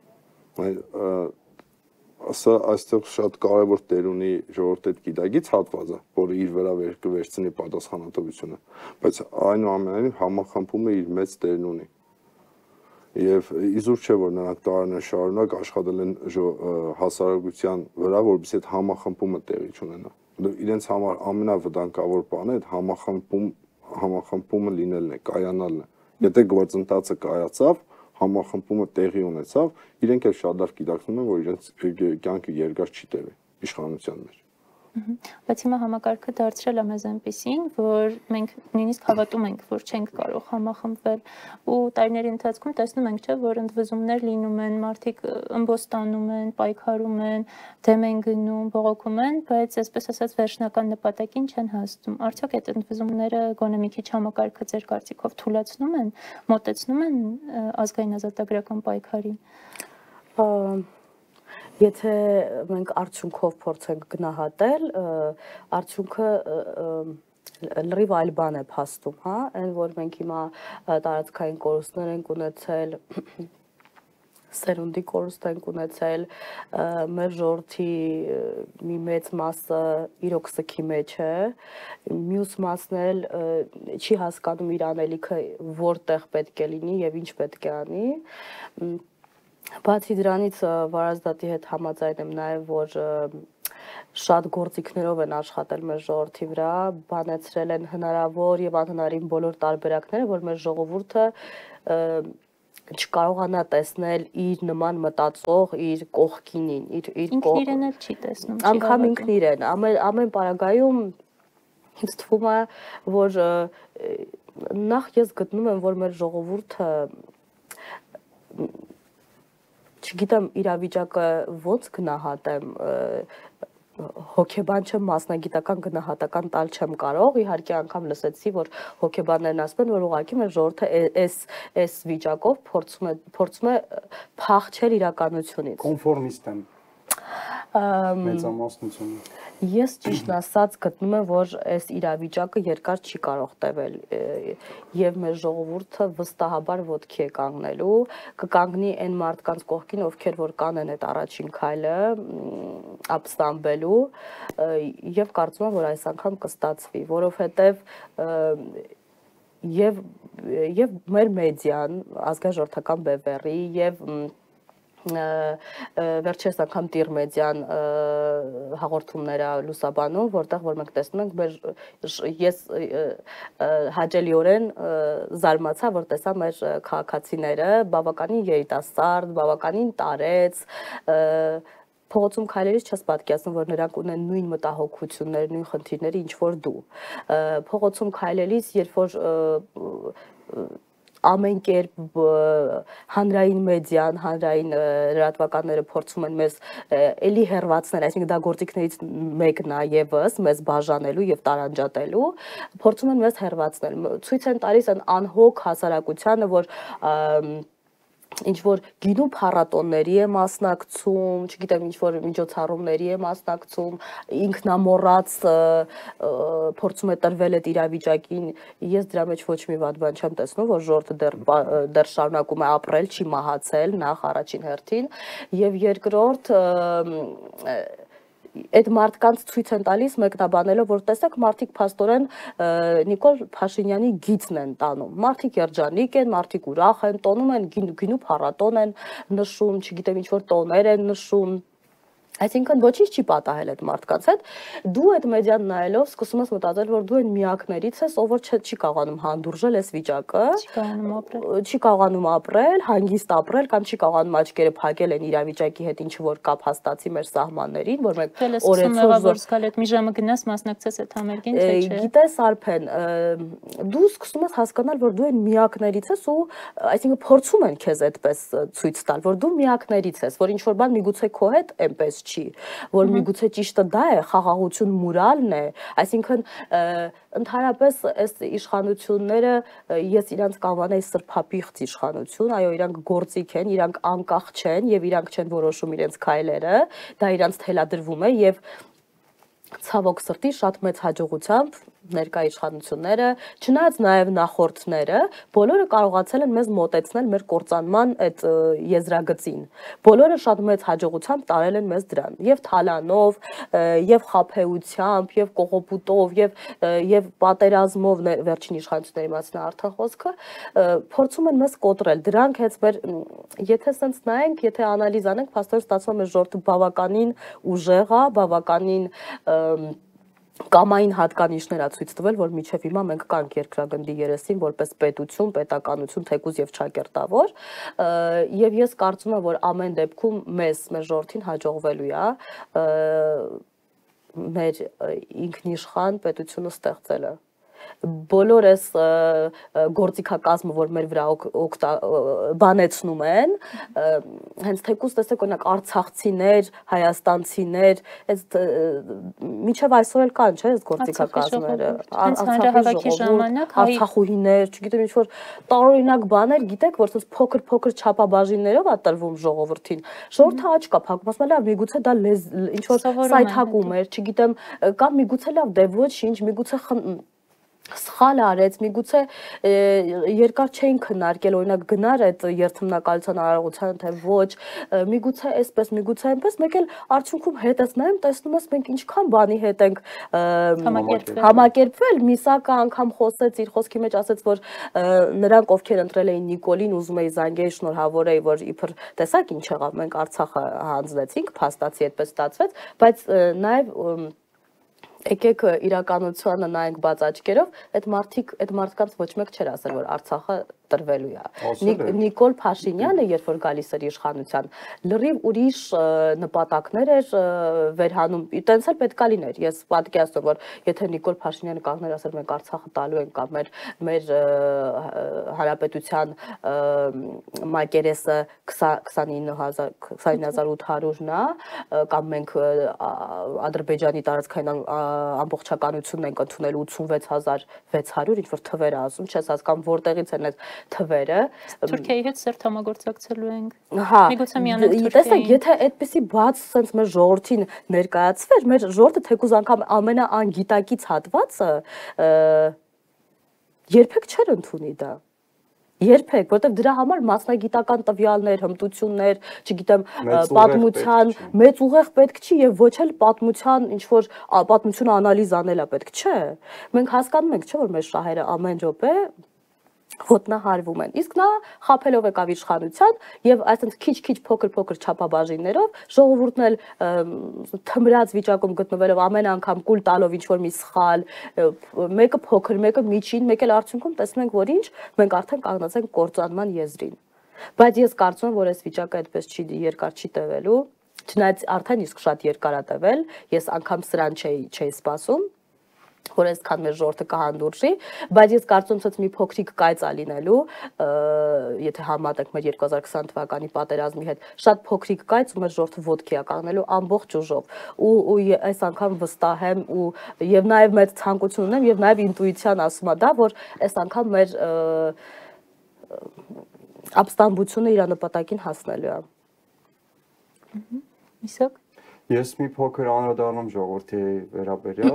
Սա այստեղ շատ կարևոր տեր ունի ժողովրդի գիտակից հատվածը, որը իր վրա կվերցնի պատասխանատվությունը, բայց այնուամենայնիվ համախմբումը իր մեծ տերն ունի։ Եվ իզուր չէ, որ նրանք տարիներ շարունակ աշխատել են հասարակության վրա, որովհետեւ այդ համախմբումը տեղի չունենա։ Իրենց համար ամենավտանգավոր բանը այդ համախմբումը լինելն է, կայանալն է։ Եթե գործընթացը կայացավ, համախմբումը տեղի ունեցավ, իրենք էլ շատ լավ գիտակցում են, որ իրենց կյանքը երկար չի տևի իշխանության մեջ։ Բայց հիմա համակարգը դարձրել է մեզ այնպիսին, որ մենք նույնիսկ հավատում ենք, որ չենք կարող համախմբվել ու տարիների ընթացքում տեսնում ենք, չէ, որ ընդվզումներ լինում են, մարդիկ ըմբոստանում են, պայքարում են, դեմ են գնում, բողոքում են, բայց այսպես ասած վերջնական նպատակին չեն հասնում։ Արդյոք այդ ընդվզումները գոնե մի քիչ համակարգը ձեր կարծիքով թուլացնում են, մոտեցնում են ազգային ազատագրական պայքարին։ Եթե մենք արդյունքով փորձենք գնահատել, արդյունքը լրիվ այլ բան է փաստում, հա, այն որ մենք հիմա տարածքային կորուստներ ենք ունեցել, սերունդի կորուստ ենք ունեցել, մեր ժողովրդի մի մեծ մասը իրոք սքի մեջ է, մյուս մասն էլ չի հասկանում իր անելիքը որտեղ պետք է լինի եւ ինչ պետք է անի։ Բացի դրանից Վարազդատի հետ համաձայն եմ նաեւ, որ շատ գործիքներով են աշխատել մեր ժողովրդի վրա, բանեցրել են հնարավոր եւ անհնարին բոլոր տարբերակները, որ մեր ժողովուրդը չկարողանա տեսնել իր նման մտածող իր կողքինին, իր ինքն իրեն էլ չի տեսնում, անգամ ինքն իրեն, ամեն պարագայում ինձ թվում է, որ նախ ես գտնում եմ, որ մեր ժողովուրդը չգիտեմ իրավիճակը ոնց գնահատեմ, հոգեբան չեմ, մասնագիտական գնահատական տալ չեմ կարող, իհարկե անգամ լսեցի, որ հոգեբաններն ասում են, որ ուղղակի մեր ժողովուրդը այս վիճակով փորձում է փախչել իրականությունից։ Կոնֆորմիստ եմ։ Մեծամասնությունը։ Ես ճիշտն ասած գտնում եմ, որ այս իրավիճակը երկար չի կարող տևել եւ մեր ժողովուրդը վստահաբար ոտքի է կանգնելու, կկանգնի այն մարդկանց կողքին, ովքեր որ կանեն այդ առաջին քայլը ապստամբելու եւ կարծում եմ, որ այս անգամ կստացվի, որովհետեւ եւ մեր մեդիան, ազգաժողովրդական բևեռի եւ վերջերս անգամ Տիր մեդիան հաղորդումներ է լուսաբանում, որտեղ որ մենք տեսնում ենք ես հաճելիորեն զարմացա, որ տեսա մեր քաղաքացիները բավականին երիտասարդ, բավականին տարեց, փողոցում քայլելիս չես պատկերացնում, որ նրանք ունեն նույն մտահոգություններ, նույն խնդիրները, ինչ որ դու։ Փողոցում քայլելիս, երբ որ ամեն կերպ հանրային մեդիան, հանրային լրատվականները փորձում են մեզ էլի հեռացնել, այսինքն դա գործիքներից մեկն է եւս մեզ բաժանելու եւ տարանջատելու, փորձում են մեզ հեռացնել։ Ցույց են տալիս այն անհոգ հասարակությանը, որ ինչ որ գինու փառատոնների է մասնակցում, չգիտեմ, ինչ որ միջոցառումների է մասնակցում, ինքնամոռաց փորձում է տրվել այդ իրավիճակին, ես դրա մեջ ոչ մի վատ բան չեմ տեսնում, որ ժողովուրդը դեռ շարունակում է ապրել, չի մահացել նախ առաջին հերթին, եւ երկրորդ այդ մարդկանց ցույց են տալիս մեկնաբանելով, որ տեսեք մարդիկ փաստորեն Նիկոլ Փաշինյանի գիծն են տանում։ Մարդիկ երջանիկ են, մարդիկ ուրախ են, տոնում են գինու փառատոն են նշում, չգիտեմ ինչ որ տոներ են նշում։ Այսինքն ոչինչ չի պատահել այդ մարդկանց հետ։ Դու այդ մեդիան նայելով սկսում ես մտածել, որ դու այն միակներից ես, ով որ չի կարողանում հանդուրժել այս վիճակը, չի կարողանում ապրել, հանգիստ ապրել կամ չի կարողանում աչքերը փակել այն իրավիճակի հետ, ինչ որ կապ հաստատի մեր սահմաններին, որ մենք օրեցօր զգալ այդ մի ժամը գնաս մասնակցես այդ համերգին, թե չէ։ Գիտես Արփեն, դու սկսում ես հասկանալ, որ դու այն միակներից ես ու այսինքն փորձում են քեզ այդպես ցույց տալ, որ դու միակներից ես, որ ինչ որ բան միգուցե քո հետ այնպես չի, որ միգուցե ճիշտը դա է, խաղաղություն մուրալն է, այսինքն ընդհանրապես այս իշխանությունները ես իրանց կանվանեի սրբապիղծ իշխանություն, այո, իրանք գործիք են, իրանք անկախ չեն եւ իրանք չեն որոշում իրենց քայլերը, դա իրանց թելադրվում է եւ ցավոք սրտի շատ մեծ հաջողությամբ ներկա իշխանությունները, չնայած նաև նախորդները, բոլորը կարողացել են մեզ մոտեցնել մեր կործանման այդ եզրագծին։ Բոլորը շատ մեծ հաջողությամբ տարել են մեզ դրան, եւ թալանով, եւ խաբեությամբ, եւ կողոպուտով, եւ պատերազմով վերջին իշխանությունների մասին արդեն խոսքը, փորձում են մեզ կոտրել։ Դրանք հենց մեր եթե սենց նայենք, եթե անալիզ անենք, փաստորեն ստացվում է մեր ժողովուրդը բավականին ուժեղ է, բավականին կամային հատկանիշներ է ցույց տվել, որ միջև հիմա մենք կանք երկրագնդի երեսին որպես պետություն, պետականություն, թեկուզ եւ չակերտավոր, եւ ես կարծում եմ, որ ամեն դեպքում մեր ժողովրդին հաջողվելու է մեր ինքնիշխան պետությունը ստեղծելը։ Բոլոր այս գործիքակազմը, որ մեր վրա բանեցնում են, հենց թեկուզ տեսեք օրինակ արցախցիներ, հայաստանցիներ, այս միջև այսօր էլ կան, չէ՞, այս գործիքակազմերը, հանրահավաքի ժամանակ արցախուհիներ, չգիտեմ ինչ որ տարօրինակ բաներ, գիտեք, որ ցած փոքր չափաբաժիններով է տրվում ժողովրդին։ Ժողովուրդը աչք կա փակում, ասում է լավ, միգուցե դա ինչ որ սայթակում էր, չգիտեմ, կամ միգուցե լավ, դե ոչինչ, միգուցե սխալ արեց, միգուցե երկար չէին քննարկել, օրինակ գնար այդ երթմնակալության արարողությանը, թե ոչ, միգուցե այսպես, միգուցե այնպես, մեկ էլ արդյունքում հետս նայում, տեսնում ես մենք ինչքան բանի հետ ենք համակերպվել, Միսակը անգամ խոսեց իր խոսքի մեջ ասեց, որ նրանք ովքեր ընտրել էին Նիկոլին, ուզում էի զանգեի շնորհավորեի, որ իբր տեսակ ինչ եղավ, մենք Արցախը հանձնեցինք, փաստացի այդպես ստացվեց, բայց նաև եկեք իրականությունը նայենք բաց աչքերով, այդ մարդկանց ոչ մեկ չէր ասել, որ Արցախը տրվելու է։ Նիկոլ Փաշինյանը, երբ որ գալիս էր իշխանության, լրիվ ուրիշ նպատակներ էր վերհանում, տենց էլ պետքա լիներ։ Ես պատկերացնում, որ եթե Նիկոլ Փաշինյանը կանգներ ասել մենք Արցախը տալու ենք կամ մեր հանրապետության մակերեսը 29800-ն է, կամ մենք Ադրբեջանի տարածքային ամբողջականությունն ենք ընդունել 86600, ինչ որ թվեր ասում, չես հասկանում որտեղից են այդ թվերը Թուրքիայի հետ սերտ համագործակցելու ենք։ Հա, միգուցե միանալ Թուրքիային։ Տեսեք, եթե այդպեսի բաց sense մեր ժողովրդին ներկայացվեր, մեր ժողովուրդը թեկուզ անգամ ամենաանգիտակից հատվածը երբեք չէր ընդունի դա։ Երբեք, որտեղ դրա համար մասնագիտական տվյալներ, հմտություններ, չգիտեմ, պատմության մեծ ուղեղ պետք չի եւ ոչ էլ պատմության ինչ որ պատմությունը անալիզ անելա պետք չէ։ Մենք հասկանում ենք, չէ՞ որ մեր շահերը ամեն րոպե ոտնահարվում են։ Իսկ նա խափելով եկավ իշխանության եւ այսպես քիչ-քիչ փոքր-փոքր չափաբաժիններով ժողովուրդն էլ թմրած վիճակում գտնվելով ամեն անգամ կուլ տալով ինչ որ մի սխալ, մեկը փոքր, մեկը միջին, մեկ էլ արդյունքում տեսնում ենք, որ ինչ մենք արդեն կանգնած ենք կործանման եզրին։ Բայց ես կարծում եմ, որ այս վիճակը այդպես չի երկար չի տևելու, չնայած արդեն իսկ շատ երկար է տևել, ես անգամ սրան չէի սպասում որ այսքան մեր ժողովուրդը կհանդուրժի, բայց ես կարծում եմ, մի փոքրիկ կայծ է լինելու, եթե համատենք մեր 2020 թվականի պատերազմի հետ, շատ փոքրիկ կայծ ու մեր ժողովուրդը ոտքի է կանգնելու ամբողջ ուժով։ Ու այս անգամ վստահ եմ ու եւ նաեւ մեծ ցանկություն ունեմ եւ նաեւ ինտուիցիան ասում է դա, որ այս անգամ մեր ապստամբությունը իր նպատակին հասնելու է։ Իսակ Ես մի փոքր անդրադառնում ժողովրդի վերաբերյալ,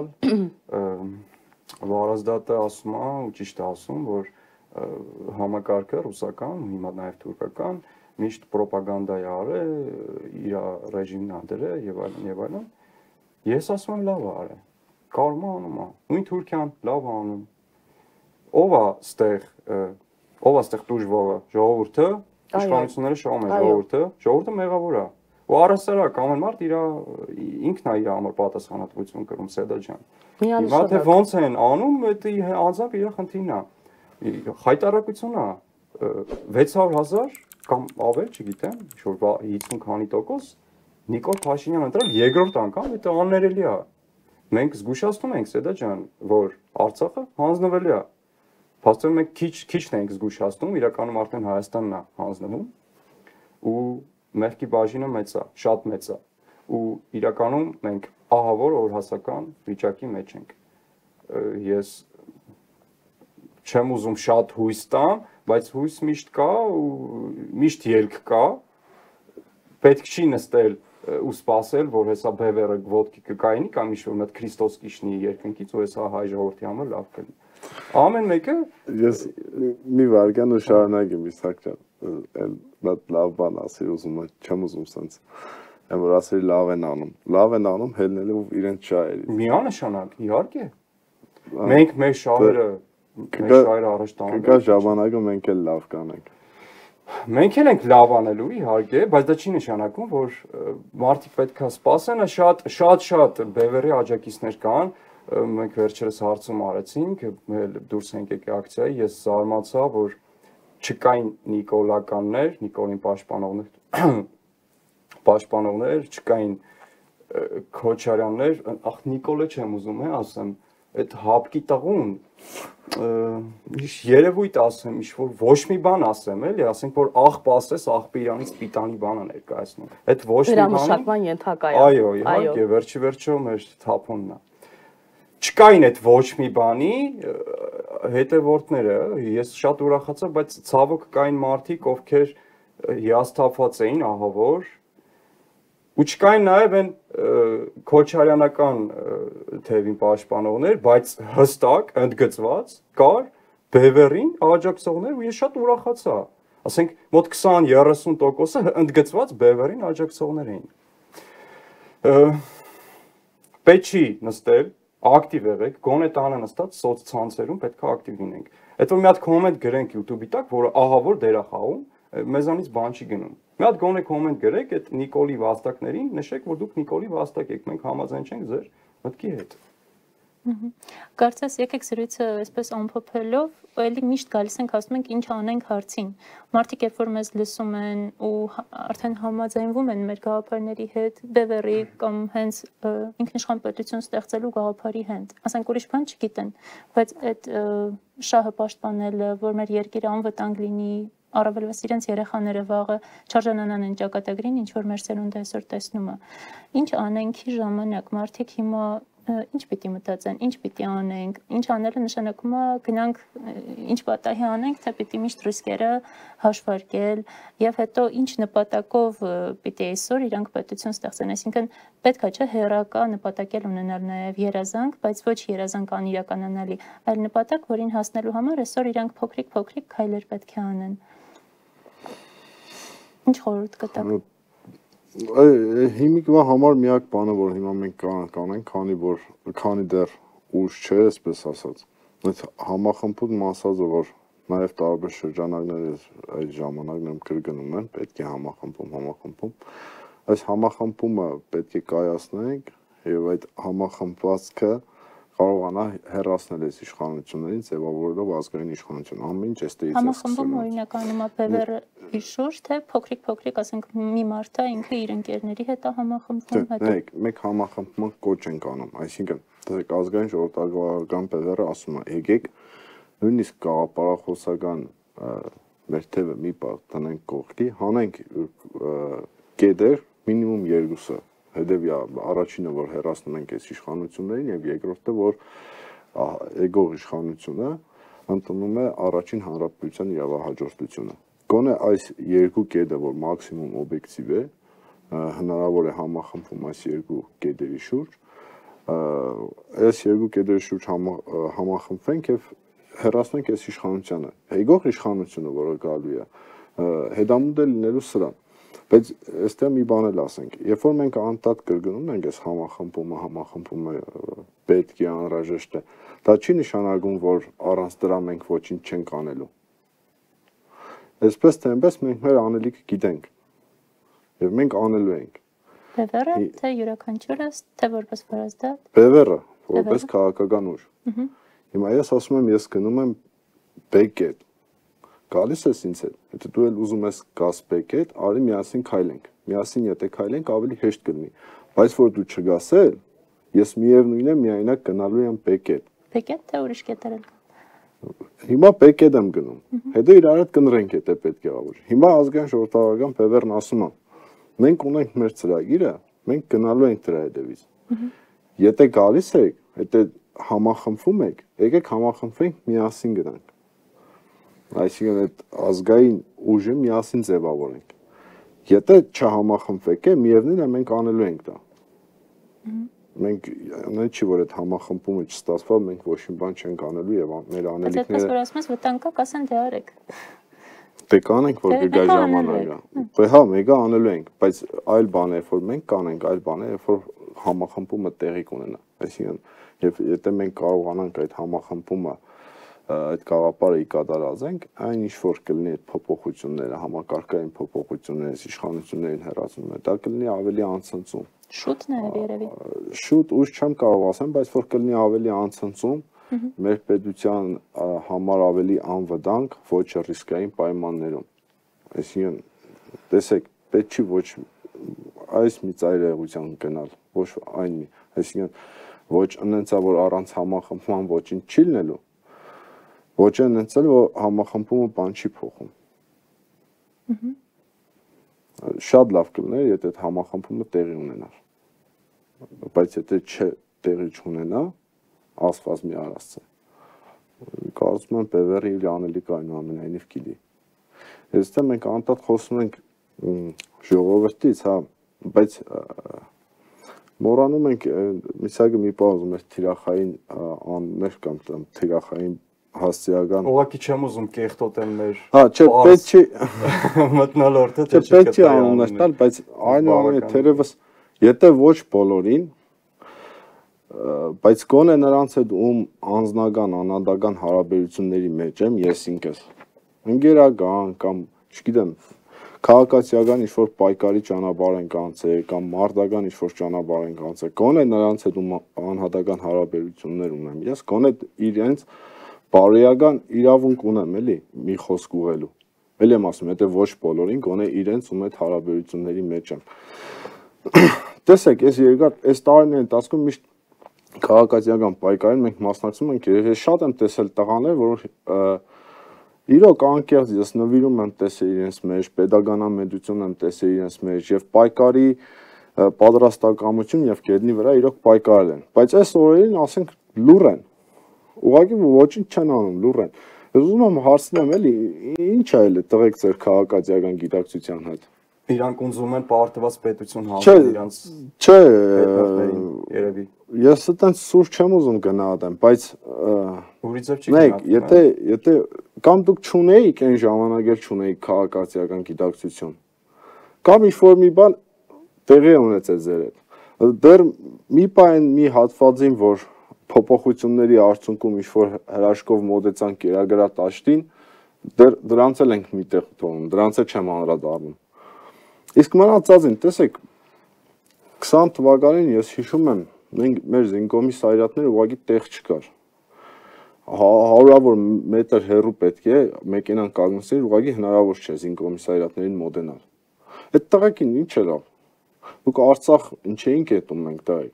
Վարազդատը ասում է ու ճիշտ է ասում, որ համակարգը ռուսական, հիմա նաև թուրքական, միշտ պրոպագանդա է արել, իր ռեժիմն ա դրել եւ այլն եւ այլն։ Ես ասում եմ լավ է արել։ Կարում է անում է։ Նույն Թուրքիան լավ է անում։ Ով է ստեղ դժվարը, ժողովուրդը, իշխանությունները շահում են ժողովուրդը մեղավոր է։ Ու առհասարակ ամեն մարդ ինքն է իր համար պատասխանատվություն կրում Սեդա ջան։ Հիմա թե ոնց են անում, դա անձամբ իր խնդիրն է։ Խայտարակությունը 600,000 կամ ավել, չգիտեմ, ինչ-որ 50 քանի տոկոս Նիկոլ Փաշինյան ընտրել երկրորդ անգամ, դա աններելի է։ Մենք զգուշացնում ենք Սեդա ջան, որ Արցախը հանձնվելու է։ Փաստորեն մենք քիչն ենք զգուշացնում, իրականում արդեն Հայաստանն է հանձնվում։ Ու մեղքի բաժինը մեծ է, շատ մեծ է, ու իրականում մենք ահավոր օրհասական վիճակի մեջ ենք։ Ես չեմ ուզում շատ հույս տամ, բայց հույս միշտ կա ու միշտ ելք կա։ Պետք չի նստել ու սպասել, որ հեսա բևերը ոտքի կկայնի կամ ինչ-որ մեծ Քրիստոս կիշնի երկնքից ու հեսա հայ ժողովրդի համար լավ կլինի։ Ամեն մեկը ես մի վարքան ու շարունակեմ Իսակ ջան, այդ լավ բան ասի ուզում եմ, չեմ ուզում սենց։ Եմ որ ասի լավ են անում, հելնելու իրենց շահերից։ Միանշանակ, իհարկե։ Մենք մեր շահերը առաջ տանենք։ Կգա ժամանակը մենք էլ լավ կանենք։ Մենք էլ ենք լավ անելու, իհարկե, բայց դա չի նշանակում, որ մարդիկ պետքա սպասեն, շատ բևերի աջակիցներ կան։ Մենք վերջերս հարցում արեցինք, դուրս ենք եկել ակցիայի, ես զարմացա, որ չկային նիկոլականներ, Նիկոլին պաշտպանողներ, չկային Քոչարյաններ, ախ Նիկոլը չեմ ուզում ասեմ, այդ հապկի տղուն երևույթ ասեմ, ինչ-որ ոչ մի բան ասեմ, էլի, ասենք, որ աղբ ասես, աղբը իրանից պիտանի բան է ներկայացնում։ Այդ ոչ մի բանի։ Վերամշակման ենթակա է։ Այո, իհարկե, վերջիվերջո մեր թափոնն է։ Չկային այդ ոչ մի բանի հետևորդները, ես շատ ուրախացա, բայց ցավոք կային մարդիկ, ովքեր հիասթափված էին ահավոր, Ու չկային նաև այն քոչարյանական թևին պաշտպանողներ, բայց հստակ ընդգծված կար բևեռին աջակցողներ ու ես շատ ուրախացա։ Ասենք մոտ 20-30%-ը ընդգծված բևեռին աջակցողներ էին։ Պետք չի նստել, ակտիվ եղեք, գոնե տանը նստած սոցցանցերում պետք է ակտիվ լինենք։ Այդ որ մի հատ կոմենտ գրենք YouTube-ի տակ, որը ահա որ դեր է խաղում, մեզանից բան չի գնում։ Մի հատ գոնե կոմենտ գրեք այդ Նիկոլի վաստակներին, նշեք, որ դուք Նիկոլի վաստակ եք, մենք համաձայն չենք ձեր մտքի հետ։ Կարծես եկեք զրույցը այսպես ամփոփելով, էլի միշտ գալիս ենք ասում ենք ինչ անենք հարցին։ Մարդիկ երբ որ մեզ լսում են ու արդեն համաձայնվում են մեր գաղափարների հետ, բևեռի կամ հենց ինքնիշխան պետություն ստեղծելու գաղափարի հետ, ասենք ուրիշ բան չգիտեն, բայց այդ շահը պաշտպանելը, որ մեր երկիրը անվտանգ լինի, առավելևս իրենց երեխաները վաղը չարժանանան այն ճակատագրին, ինչ որ մեր սերունդը այսօր տեսնում է։ Ինչ անենքի ժամանակ մարդիկ հիմա ինչ պիտի մտածեն, ինչ պիտի անենք, ինչ անելը նշանակում է գնանք ինչ պատահի անենք, թե պիտի միշտ ռիսկերը հաշվարկել եւ հետո ինչ նպատակով պիտի այսօր իրանք պետություն ստեղծեն, այսինքն պետք է չէ հերակա նպատակել ունենալ նաեւ երազանք, բայց ոչ երազանք անիրականանալի, այլ նպատակ, որին հասնելու համար այսօր իրանք փոքրիկ քայլեր պետք է անեն։ Ինչ խորհուրդ կտաք։ Հիմիկվա համար միակ բանը, որ հիմա մենք կանենք, քանի դեռ ուշ չէ, այսպես ասած, այդ համախմբում ասածը, որ նաև տարբեր շրջանակներ այդ ժամանակներում կրկնում են, պետք է համախմբում, այս համախմբումը պետք է կայացնենք եւ այդ համախմբվածքը կարողանա հեռացնել այս իշխանություններին, ձևավորելով ազգային իշխանություն։ Ամեն ինչ էստեից է սկսվում։ Համախմբում օրինականում է բևեռի շուրջ, թե փոքրիկ, ասենք մի մարդ է ինքը իր ընկերների հետ է համախմբվում, հետո Մենք համախմբման կոչ ենք անում, այսինքն դեք ազգային ժողովրդական բևեռը ասում է, եկեք նույնիսկ գաղափարախոսական մեր թևը մի պահ տնենք կողքի, հանենք կետեր մինիմում 2-ը հետևի առաջինը, որ հեռացնում ենք այս իշխանություններին եւ երկրորդը, որ եկող իշխանությունը ընդունում է առաջին հանրապետության իրավահաջորդությունը։ Գոնե այս երկու կետը, որ մաքսիմում օբյեկտիվ է, հնարավոր է համախմբվում այս երկու կետերի շուրջ, այս երկու կետերի շուրջ համախմբվենք եւ հեռացնենք այս իշխանությանը։ Եկող իշխանությունը, որը գալու է, հետամուտ է լինելու սրան։ Բայց այստեղ մի բան էլ ասենք, երբ որ մենք անընդհատ կրկնում ենք այս համախմբումը պետք է անհրաժեշտ է, դա չի նշանակում, որ առանց դրա մենք ոչինչ չենք անելու։ Այսպես թե այնպես մենք մեր անելիքը գիտենք եւ մենք անելու ենք։ Բևեռը, թե յուրաքանչյուրը, թե որպես վարազդատ։ Բևեռը, որպես քաղաքական ուժ։ Հիմա ես ասում եմ, ես գնում եմ բեկետ։ Գալիս ես ինձ հետ, եթե դու էլ ուզում ես գաս բեկետ, արի միասին քայլենք։ Միասին եթե քայլենք, ավելի հեշտ կլինի։ Բայց որ դու չգաս էլ, ես միևնույն է միայնակ գնալու եմ բեկետ։ Բեկետ թե ուրիշ կետեր էլ կան։ Հիմա բեկետ եմ գնում։ Հետո իրար հետ կնռենք, եթե պետք է ավոր։ Հիմա ազգային ժողովրդական բևեռն ասում է. մենք ունենք մեր ծրագիրը, մենք գնալու ենք դրա հետևից։ Եթե գալիս եք, եթե համախմբվում եք, եկեք համախմբվենք, միասին գնանք։ Այսինքն այդ ազգային ուժը միասին ձևավորենք։ Եթե չհամախմբվեք, միևնույն է մենք անելու ենք դա։ Մենք նա չի որ այդ համախմբումը չստացվա, մենք ոչ մի բան չենք անելու եւ մեր անելիքները։ Այդպես որ ասում ես վտանգ կա, ասեն դե արեք։ Դե կանենք, որ կգա ժամանակը։ Դե հա, մեկը անելու ենք, բայց այլ բան է, որ մենք կանենք, այլ բան է, որ համախմբումը տեղի կունենա։ Այսինքն, եթե մենք կարողանանք այդ համախմբումը այդ գաղափարը կատարածենք, այն ինչ որ կլինի այդ փոփոխությունները, համակարգային փոփոխությունները, իշխանություններին հեռացումը, դա կլինի ավելի անցնցում։ Շուտ նաև երևի։ Շուտ ուշ չեմ կարող ասեմ, բայց որ կլինի ավելի անցնցում, մեր պետության համար ավելի անվտանգ, ոչ ռիսկային պայմաններում։ Այսինքն, տեսեք, պետք չի ոչ այս մի ծայրահեղության գնալ, ոչ այն մի, այսինքն ոչ ընենցա որ առանց համախմբման ոչինչ չի լինելու, ոչ ընենցել որ համախմբումը բան չի փոխում։ Շատ լավ կլիներ, եթե այդ համախմբումը տեղի ունենար։ Բայց եթե տեղի չունենա, ասված մի արածը։ Կարծում եմ բևեռի իր անելիքը այնուամենայնիվ գիտի։ Այստեղ մենք անընդհատ խոսում ենք ժողովրդից, հա, բայց մոռանում ենք միսակը մի բան ուզում էր թիրախային աններ կամ թիրախային հասցեական Ուղղակի չեմ ուզում կեղտոտել մեր Հա, չէ, պետք չի մտնոլորտը Չէ, պետք չի անուններ տալ, բայց այնուամենայնիվ թերևս եթե ոչ բոլորին, բայց գոնե նրանց հետ ում անձնական, անհատական հարաբերությունների մեջ եմ ես ինքս, ընկերական կամ, չգիտեմ, քաղաքացիական ինչ-որ պայքարի ճանապարհ ենք անցել կամ մարտական ինչ-որ ճանապարհ ենք անցել, գոնե նրանց հետ ում անհատական հարաբերություններ ունեմ, ես գոնե իրենց բարոյական իրավունք ունեմ, էլի, մի խոսք ուղղելու։ Էլ եմ ասում, եթե ոչ բոլորին, գոնե իրենց ում այդ հարաբերությունների մեջ եմ։ Տեսեք, այս երկար, այս տարիների ընթացքում միշտ քաղաքացիական պայքարին մենք մասնակցում ենք, ես շատ եմ տեսել տղաներ, որ իրոք անկեղծ ես նվիրում եմ տեսել իրենց մեջ, pedagoganamedություն եմ տեսել իրենց մեջ եւ պայքարի պատրաստակամություն եւ գետնի վրա իրոք պայքարել են։ Բայց այս օրերին, ասենք, լուր են։ Ուղղակի ոչինչ չեն անում, լուր են։ Ես ուզում եմ հարցնեմ, էլի, ի՞նչ է էլի տղեկ ձեր քաղաքացիական գիտակցության հետ։ Իրանք ունձում են պարտված պետություն հանել իրանց Չէ, երևի։ Ես այտենց սուր չեմ ուզում գնահատեմ, բայց ուրիշ ձև չի գնահատում։ Եթե կամ դուք չունեիք այն ժամանակ էլ չունեիք քաղաքացիական գիտակցություն, կամ ինչ-որ մի բան տեղի ունեցել ձեր հետ։ Դեռ մի բան մի հատվածին, որ փոփոխությունների արդյունքում ինչ-որ հրաշքով մոտեցան կերակրատ աշտին, դրանց էլ ենք միտեղ թողնում, դրանց էլ չեմ անդրադառնում։ Իսկ մնացածին, տեսեք, 20 թվականին ես հիշում եմ, մեր զինկոմի սայրատները ուղղակի տեղ չկար։ Հարյուրավոր մետր հեռու պետք է մեքենան կանգնեցին, ուղղակի հնարավոր չէ զինկոմի սայրատներին մոտենալ։ Այդ տղեկին ինչ էր ավ։ Դուք Արցախ ինչ էինք ետում մենք տղեկ։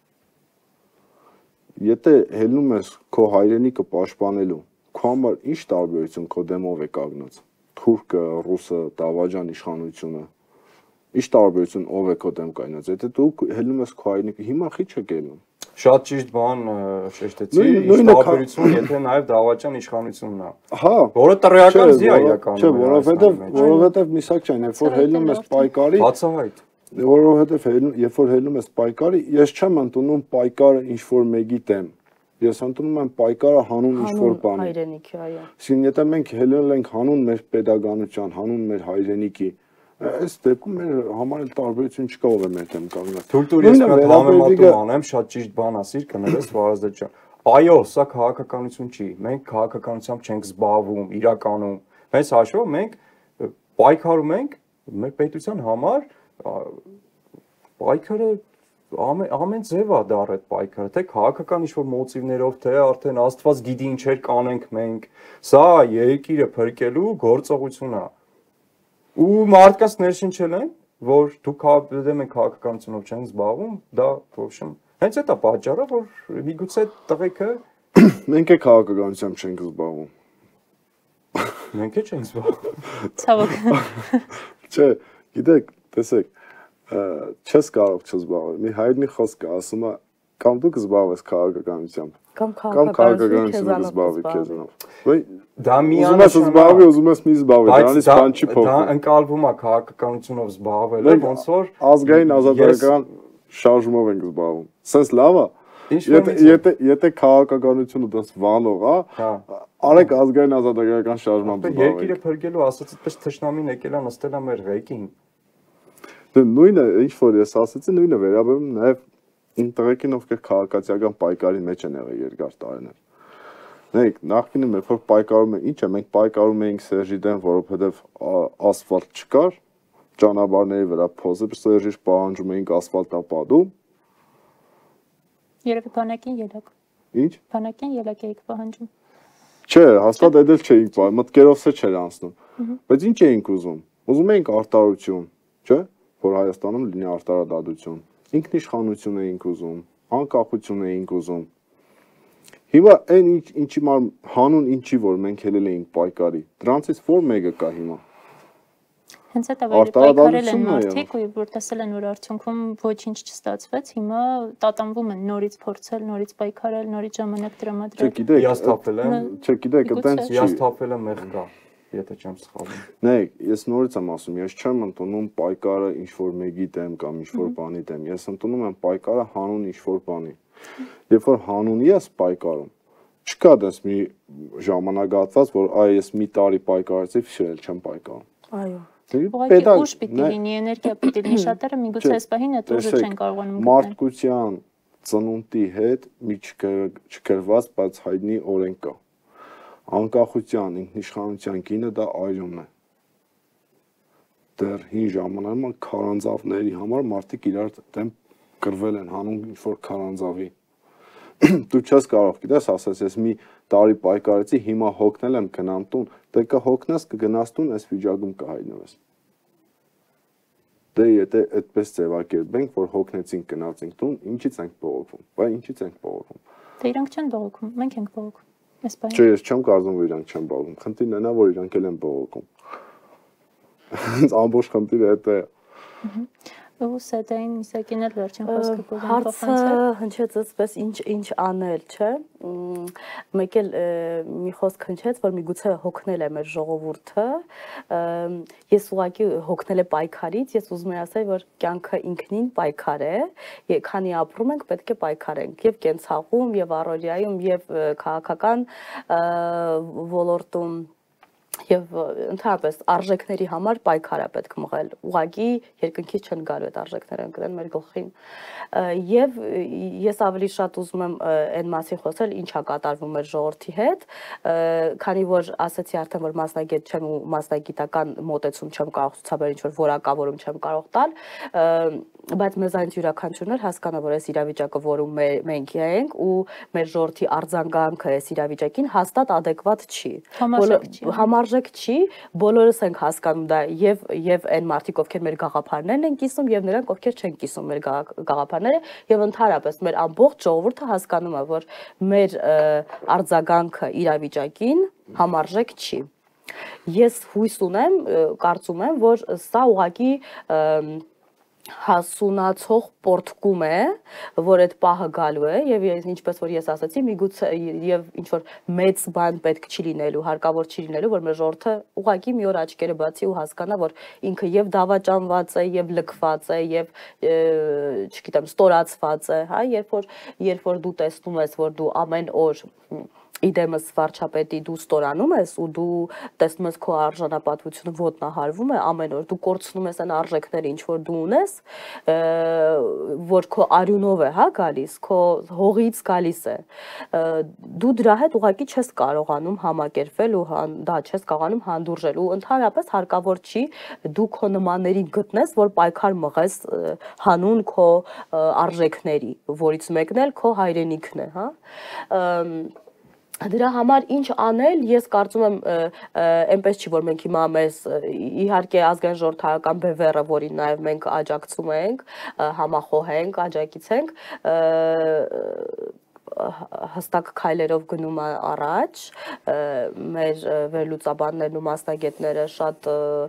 Եթե հելնում ես քո հայրենիքը պաշտպանելու, քո համար ինչ տարբերություն քո դեմով է կանգնած։ Թուրքը, ռուսը, դավաճան իշխանությունը։ Ինչ տարբերություն ով է քո դեմ կայնած։ Եթե դու հելնում ես քո հայրենիքը, հիմա խի չեք հելնում։ Շատ ճիշտ բան շեշտեցի, ինչ տարբերություն, եթե նաև դավաճան իշխանությունն է։ Հա, որը տրեական զի է իրականում։ Չէ, որովհետև Միսակ ջան, երբ որ հելնում ես պայքարի, բացահայտ։ Որովհետև երբ որ հելնում ես պայքարի, ես չեմ ընդունում պայքարը ինչ-որ մեկի դեմ։ Ես ընդունում եմ պայքարը հանուն ինչ-որ բանի։ Հայրենիքի, այո։ Այսինքն, եթե մենք հելել ենք հանուն մեր pedagoganության, հանուն մեր հայրենիքի, այս դեպքում մեր համար էլ տարբերություն չկա ով է մեր դեմ կանգնած։ Թույլ տուր ես կան համեմատում անեմ, շատ ճիշտ բան ասիր, կներես Վարազդետ ջան։ Այո, սա քաղաքականություն չի։ Մենք քաղաքականությամբ չենք զբաղվում իրականում։ Հենց հաշվով մենք պայքարում ենք մեր պետության համար, պայքարը ամեն ձև է դառ այդ պայքարը, թե քաղաքական ինչ-որ մոտիվներով, թե արդեն Աստված գիտի ինչեր կանենք մենք։ Սա երկիրը փրկելու գործողություն է։ Ու մարդկանց ներշնչել են, որ դուք դեմ եք քաղաքականությունով չեն զբաղվում, դա в общем, հենց այդ է պատճառը, որ միգուցե տղեկը մենք է քաղաքականությամբ չենք զբաղվում։ Մենք է չենք զբաղվում։ Ցավոք։ Չէ, գիտեք, տեսեք, չես կարող չզբաղվել։ Մի հայտնի խոսք է, ասում է, կամ դու կզբաղվես քաղաքականությամբ, կամ քաղաքականությունը զբաղվի քեզնով։ Ոյ դա միանշանակ ուզում ես մի զբաղվի, դրանից բան չի փոխվում։ Դա ընկալվում է քաղաքականությունով զբաղվելը, ոնց որ ազգային ազատական շարժումով ենք զբաղվում։ Սենց լավ է։ Եթե քաղաքականությունը դες վանող է, արեք ազգային ազատական շարժման զբաղվեք։ Երկիրը փրկելու ասած այդպես թշնամին եկել է նստել է մեր ղեկին։ Դե նույնը ինչ որ ես ասացի, նույնը վերաբերում նաև ինտերեկին ովքեր քաղաքացիական պայքարի մեջ են եղել երկար տարիներ։ Նայեք, նախկինում երբ որ պայքարում են, ինչ է, մենք պայքարում էինք Սերժի դեմ, որովհետև ասֆալտ չկար, ճանապարհների վրա փոզը Սերժից պահանջում էինք ասֆալտապատում։ Երևի բանակին ելակ։ Ինչ։ Բանակին ելակ էիք պահանջում։ Չէ, հաստատ այդ էլ չէինք պահանջում, մտքերով չէր անցնում։ Բայց ինչ էինք ուզում։ Ուզում էինք արտարություն, չէ՞, որ Հայաստանում լինի արտարադատություն։ Ինքնիշխանություն էինք ուզում, անկախություն էինք ուզում։ Հիմա այն ինչի հանուն ինչի որ մենք հելել էինք պայքարի, դրանցից որ մեկը կա հիմա։ Հենց այդ պայքարել են մարդիկ, որ տեսել են, որ արդյունքում ոչինչ չստացվեց, հիմա տատանվում են նորից փորձել, նորից պայքարել, նորից ժամանակ տրամադրել։ Հիասթափել են։ Չէ, գիտեք, այտենց չի։ Հիասթափելը մեղք կա։ եթե չեմ սխալվում։ Նայեք, ես նորից եմ ասում, ես չեմ ընդունում պայքարը ինչ-որ մեկի դեմ կամ ինչ-որ բանի դեմ, ես ընդունում եմ պայքարը հանուն ինչ-որ բանի։ Երբ որ հանունի ես պայքարում, չկա դες մի ժամանակահատված, որ ես մի տարի պայքարեցի, վсё, էլ չեմ պայքարում։ Այո։ Ուղղակի ուժ պիտի լինի, էներգիա պիտի լինի, շատերը միգուցե այս պահին այդ ուժը չեն կարողանում գտնել։ Մարդկության ծնունդի հետ մի չգրված, բայց հայտնի օրենք կա։ Անկախության, ինքնիշխանության գինը դա այրումն է։ Դեռ հին ժամանակમાં քարանձավների համար մարդիկ իրար դեմ կռվել են հանուն ինչ-որ քարանձավի։ Դու չես կարող, գիտես, ասես ես մի տարի պայքարեցի, հիմա հոգնել եմ գնամ տուն, դե կհոգնես, կգնաս տուն, այս վիճակում կհայտնվես։ Դե եթե այդպես ձևակերպենք, որ հոգնեցինք, գնացինք տուն, ինչից ենք բողոքում, բայց ինչից ենք բողոքում։ Դե իրանք չեն բողոքում, մենք ենք բողոքում։ Այս բանը։ Չէ, ես չեմ կարծում, որ իրանք չեն բողոքում։ Խնդիրն այն է, որ իրանք էլ են բողոքում։ Ամբողջ խնդիրը դա է։ Ու Սեդային Իսակին էլ վերջին խոսքը կուզեմ հարցը հնչեց ասպես ինչ անել, չէ։ Մեկ էլ մի խոսք հնչեց, որ միգուցե հոգնել է մեր ժողովուրդը։ Ես ուղղակի հոգնել է պայքարից, ես ուզում եմ ասել, որ կյանքը ինքնին պայքար է, քանի ապրում ենք, պետք է պայքարենք եւ կենցաղում, եւ առօրյայում, եւ քաղաքական ոլորտում Եվ ընդհանրապես արժեքների համար պայքար է պետք մղել։ Ուղղակի երկնքից չեն գալու այդ արժեքները ընկնել մեր գլխին։ Եվ ես ավելի շատ ուզում եմ այն մասին խոսել, ինչ է կատարվում մեր ժողովրդի հետ, քանի որ ասացի արդեն, որ մասնագետ չեմ ու մասնագիտական մոտեցում չեմ կարող ցուցաբերել, ինչ որ որակավորում չեմ կարող տալ, բայց մեզանից յուրաքանչյուրն հասկանա, որ այս իրավիճակը, որում մենք ենք ու մեր ժողովրդի արձագանքը այս իրավիճակին հաստատ adekvat չի։ Համարժեք չի, բոլորս ենք հասկանում դա եւ այն մարդիկ, ովքեր մեր գաղափարներն են կիսում եւ նրանք, ովքեր չեն կիսում մեր գաղափարները եւ ընդհանրապես մեր ամբողջ ժողովուրդը հասկանում է, որ մեր արձագանքը իրավիճակին համարժեք չի։ Ես հույս ունեմ, կարծում եմ, որ սա ուղղակի հասունացող պորտկում է, որ այդ պահը գալու է եւ ինչպես որ ես ասացի, միգուցե եւ ինչ որ մեծ բան պետք չի լինելու, հարկավոր չի լինելու, որ մեր ժողովուրդը ուղղակի մի օր աչքերը բացի ու հասկանա, որ ինքը եւ դավաճանված է, եւ լքված է, եւ չգիտեմ, ստորացված է, հա, երբ որ դու տեսնում ես, որ դու ամեն օր իդեմս վարչապետի դու ստորանում ես ու դու տեսնում ես քո արժանապատվությունը ոտնահարվում է ամեն օր, դու կորցնում ես այն արժեքները, ինչ որ դու ունես, որ քո արյունով է, հա, գալիս, քո հողից գալիս է, դու դրա հետ ուղղակի չես կարողանում համակերպվել ու դա չես կարողանում հանդուրժել ու ընդհանրապես հարկավոր չի դու քո նմաններին գտնես, որ պայքար մղես հանուն քո արժեքների, որից մեկն էլ քո հայրենիքն է, հա։ Դրա համար ինչ անել, ես կարծում եմ այնպես չի, որ մենք հիմա մեզ իհարկե ազգային ժողովրդական բևեռը, որին նաև մենք աջակցում ենք, համախոհենք, աջակցենք, հստակ քայլերով գնում առաջ, մեր վերլուծաբաններն ու մասնագետները շատ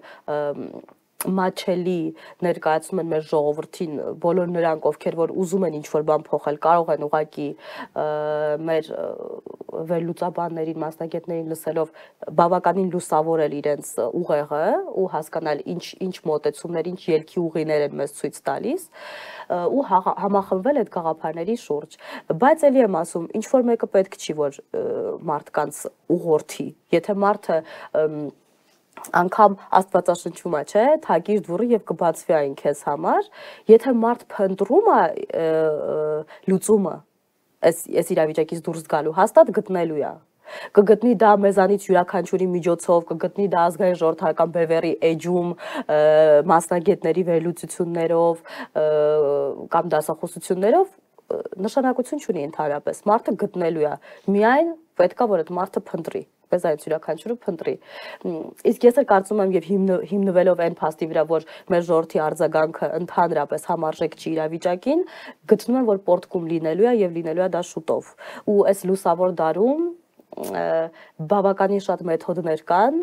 մաչելի ներկայացնում են մեր ժողովրդին, բոլոր նրանք, ովքեր որ ուզում են ինչ-որ բան փոխել, կարող են ուղղակի մեր վերլուծաբաններին, մասնագետներին լսելով բավականին լուսավորել իրենց ուղեղը ու հասկանալ ինչ մոտեցումներ, ինչ ելքի ուղիներ են մեզ ցույց տալիս ու համախմբվել այդ գաղափարների շուրջ։ Բայց ելի եմ ասում, ինչ որ մեկը պետք չի, որ մարդկանց ուղղորդի, եթե մարդը անգամ Աստվածաշնչում է, չէ, թակիր դուռը եւ կբացվի այն քեզ համար, եթե մարդ փնտրում է լուծումը, այս իրավիճակից դուրս գալու, հաստատ գտնելու է։ Կգտնի դա մեզանից յուրաքանչյուրի միջոցով, կգտնի դա ազգային ժողովրդական բևեռի էջում, մասնագետների վերլուծություններով կամ դասախոսություններով, նշանակություն չունի ընդհանրապես, մարդը գտնելու է, միայն պետքա որ այդ մարդը փնտրի, մեզանից յուրաքանչյուրը փնտրի։ Իսկ ես էլ կարծում եմ եւ հիմնվելով այն փաստի վրա, որ մեր ժողովրդի արձագանքը ընդհանրապես համարժեք չի իրավիճակին, գտնում եմ, որ պորտկում լինելու է եւ լինելու է դա շուտով։ Ու այս լուսավոր դարում բավականին շատ մեթոդներ կան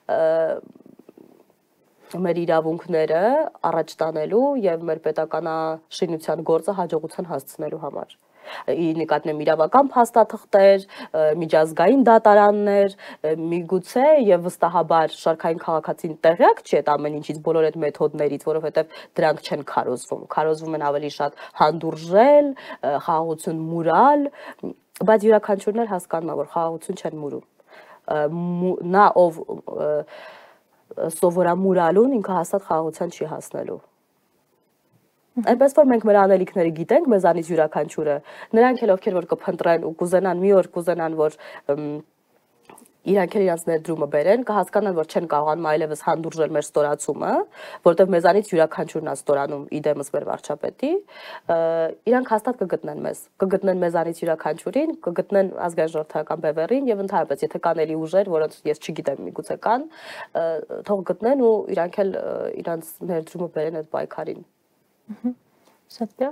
մեր իրավունքները առաջ տանելու եւ մեր պետականաշինության գործը հաջողության հասցնելու համար։ ի նկատի ունեմ իրավական փաստաթղթեր, միջազգային դատարաններ, միգուցե եւ վստահաբար շարքային քաղաքացին տեղյակ չի այդ ամեն ինչից, բոլոր այդ մեթոդներից, որովհետեւ դրանք չեն քարոզվում։ Քարոզվում են ավելի շատ հանդուրժել, խաղաղություն մուրալ, բայց յուրաքանչյուրն էլ հասկանում է, որ խաղաղություն չեն մուրում։ Նա ով սովորամուրալուն ինքը հաստատ խաղաղության չի հասնելու։ Այնպես որ մենք մեր անելիքները գիտենք, մեզանից յուրաքանչյուրը, նրանք էլ ովքեր որ կփնտրեն ու կուզենան մի օր կուզենան որ իրանք էլ իրենց ներդրումը բերեն, կհասկանան, որ չեն կարողանում այլևս հանդուրժել մեր ստորացումը, որովհետև մեզանից յուրաքանչյուրն է ստորանում իդեմս մեր վարչապետի, իրանք հաստատ կգտնեն մեզ, կգտնեն մեզանից յուրաքանչյուրին, կգտնեն ազգային ժողովրդական բևեռին եւ ընդհանրապես, եթե կան էլի ուժեր, որոնց ես չգիտեմ, միգուցե կան, թող գտնեն ու իրանք էլ իրանց ներդրումը բերեն այդ պայքարին։ Սատյա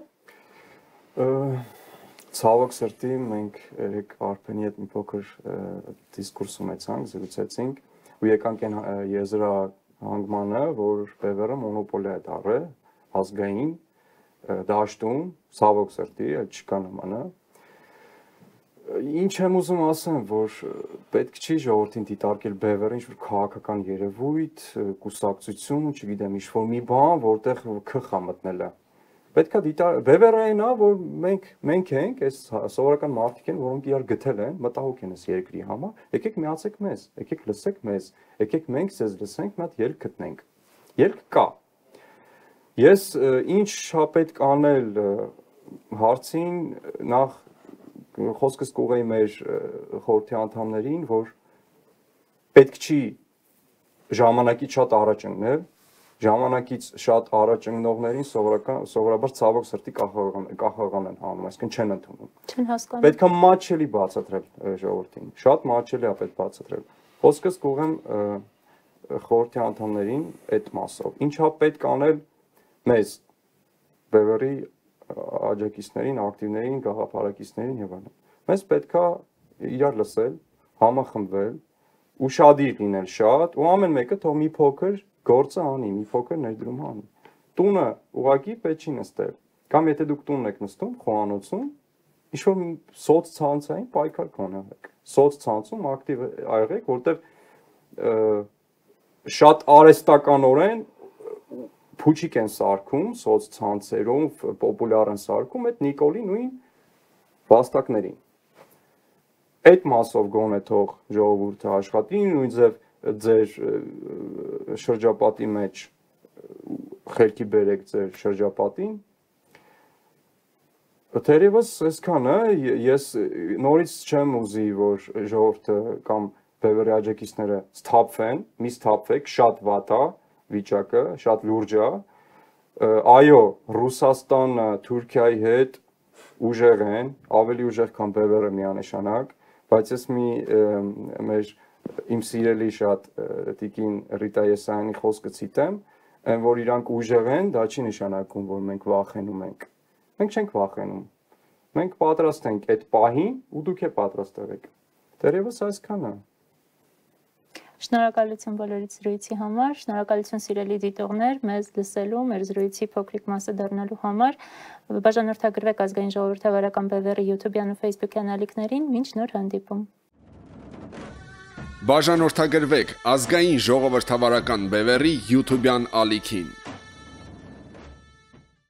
Ցավոք սրտի մենք երեք Արփենի հետ մի փոքր դիսկուրս ունեցանք, զրուցեցինք ու եկանք այն եզրահանգմանը, որ Բևերը մոնոպոլիա է դառել ազգային դաշտում, ցավոք սրտի, այլ չկա նմանը։ Ինչ եմ ուզում ասեմ, որ պետք չի ժողովրդին դիտարկել Բևերը ինչ-որ քաղաքական երևույթ, կուսակցություն, չգիտեմ, ինչ-որ մի բան, որտեղ քխ է մտնել է։ Պետք է Բևերային է, որ մենք ենք, այս սովորական մարդիկ են, որոնք իրար գտել են, մտահոգ են այս երկրի համար, եկեք միացեք մեզ, եկեք լսեք մեզ, եկեք մենք ձեզ լսենք, մի հատ ելք գտնենք։ Ելք կա։ Ես ինչ շա պետք անել հարցին, նախ խոսքս կուղեի մեր խորհրդի անդամներին, որ պետք չի ժամանակից շատ առաջ ընկնել, ժամանակից շատ առաջ ընկնողներին սովորաբար ցավոք սրտի կախաղան են հանում, այսինքն չեն ընդունում։ Չեն հասկանում։ Պետք է մատչելի բացատրել ժողովրդին, շատ մատչելի է պետք բացատրել։ Խոսքս կուղեմ խորհրդի անդամներին այդ մասով։ Ինչա պետք անել մեզ Բևերի աջակիցներին, ակտիվներին, գաղափարակիցներին եւ այլն։ Մեզ պետքա իրար լսել, համախմբվել, ուշադիր լինել շատ ու ամեն մեկը թող մի փոքր գործը անի, մի փոքր ներդրում անի։ Տունը ուղակի պետք չի նստել։ Կամ եթե դուք տունն եք նստում, խոհանոցում, ինչ-որ սոցցանցային պայքար կանեք։ Սոցցանցում ակտիվ եղեք, որտեղ շատ արհեստականորեն փուչիկ են սարքում, սոցցանցերում, պոպուլյար են սարքում այդ Նիկոլի նույն վաստակներին։ Այդ մասով գոնե թող ժողովուրդը աշխատի, նույն ձև ձեր շրջապատի մեջ խելքի բերեք ձեր շրջապատին։ Թերևս այսքանը, ես նորից չեմ ուզի, որ ժողովուրդը կամ Բևերի աջակիցները սթափվեն, մի սթափվեք, շատ վատ է վիճակը, շատ լուրջ է։ Այո, Ռուսաստանը Թուրքիայի հետ ուժեղ են, ավելի ուժեղ քան Բևերը միանշանակ, բայց ես իմ սիրելի շատ տիկին Ռիտա Եսայանի խոսքը ցիտեմ, որ իրանք ուժեղ են, դա չի նշանակում, որ մենք վախենում ենք։ Մենք չենք վախենում։ Մենք պատրաստ ենք այդ պահին ու դուք եք պատրաստ եղեք։ Դերևս այսքանը։ Շնորհակալություն բոլորիդ զրույցի համար, շնորհակալություն սիրելի դիտողներ, մեզ լսելու, մեր զրույցի փոքրիկ մասը դառնալու համար։ Բաժանորդագրվեք ազգային ժողովրդավարական Բևերի YouTube-յան ու Facebook-յան ալիքներին, մինչ նոր հանդիպում։ Բաժանորդագրվեք ազգային ժողովրդավարական Բևերի YouTube-յան ալիքին։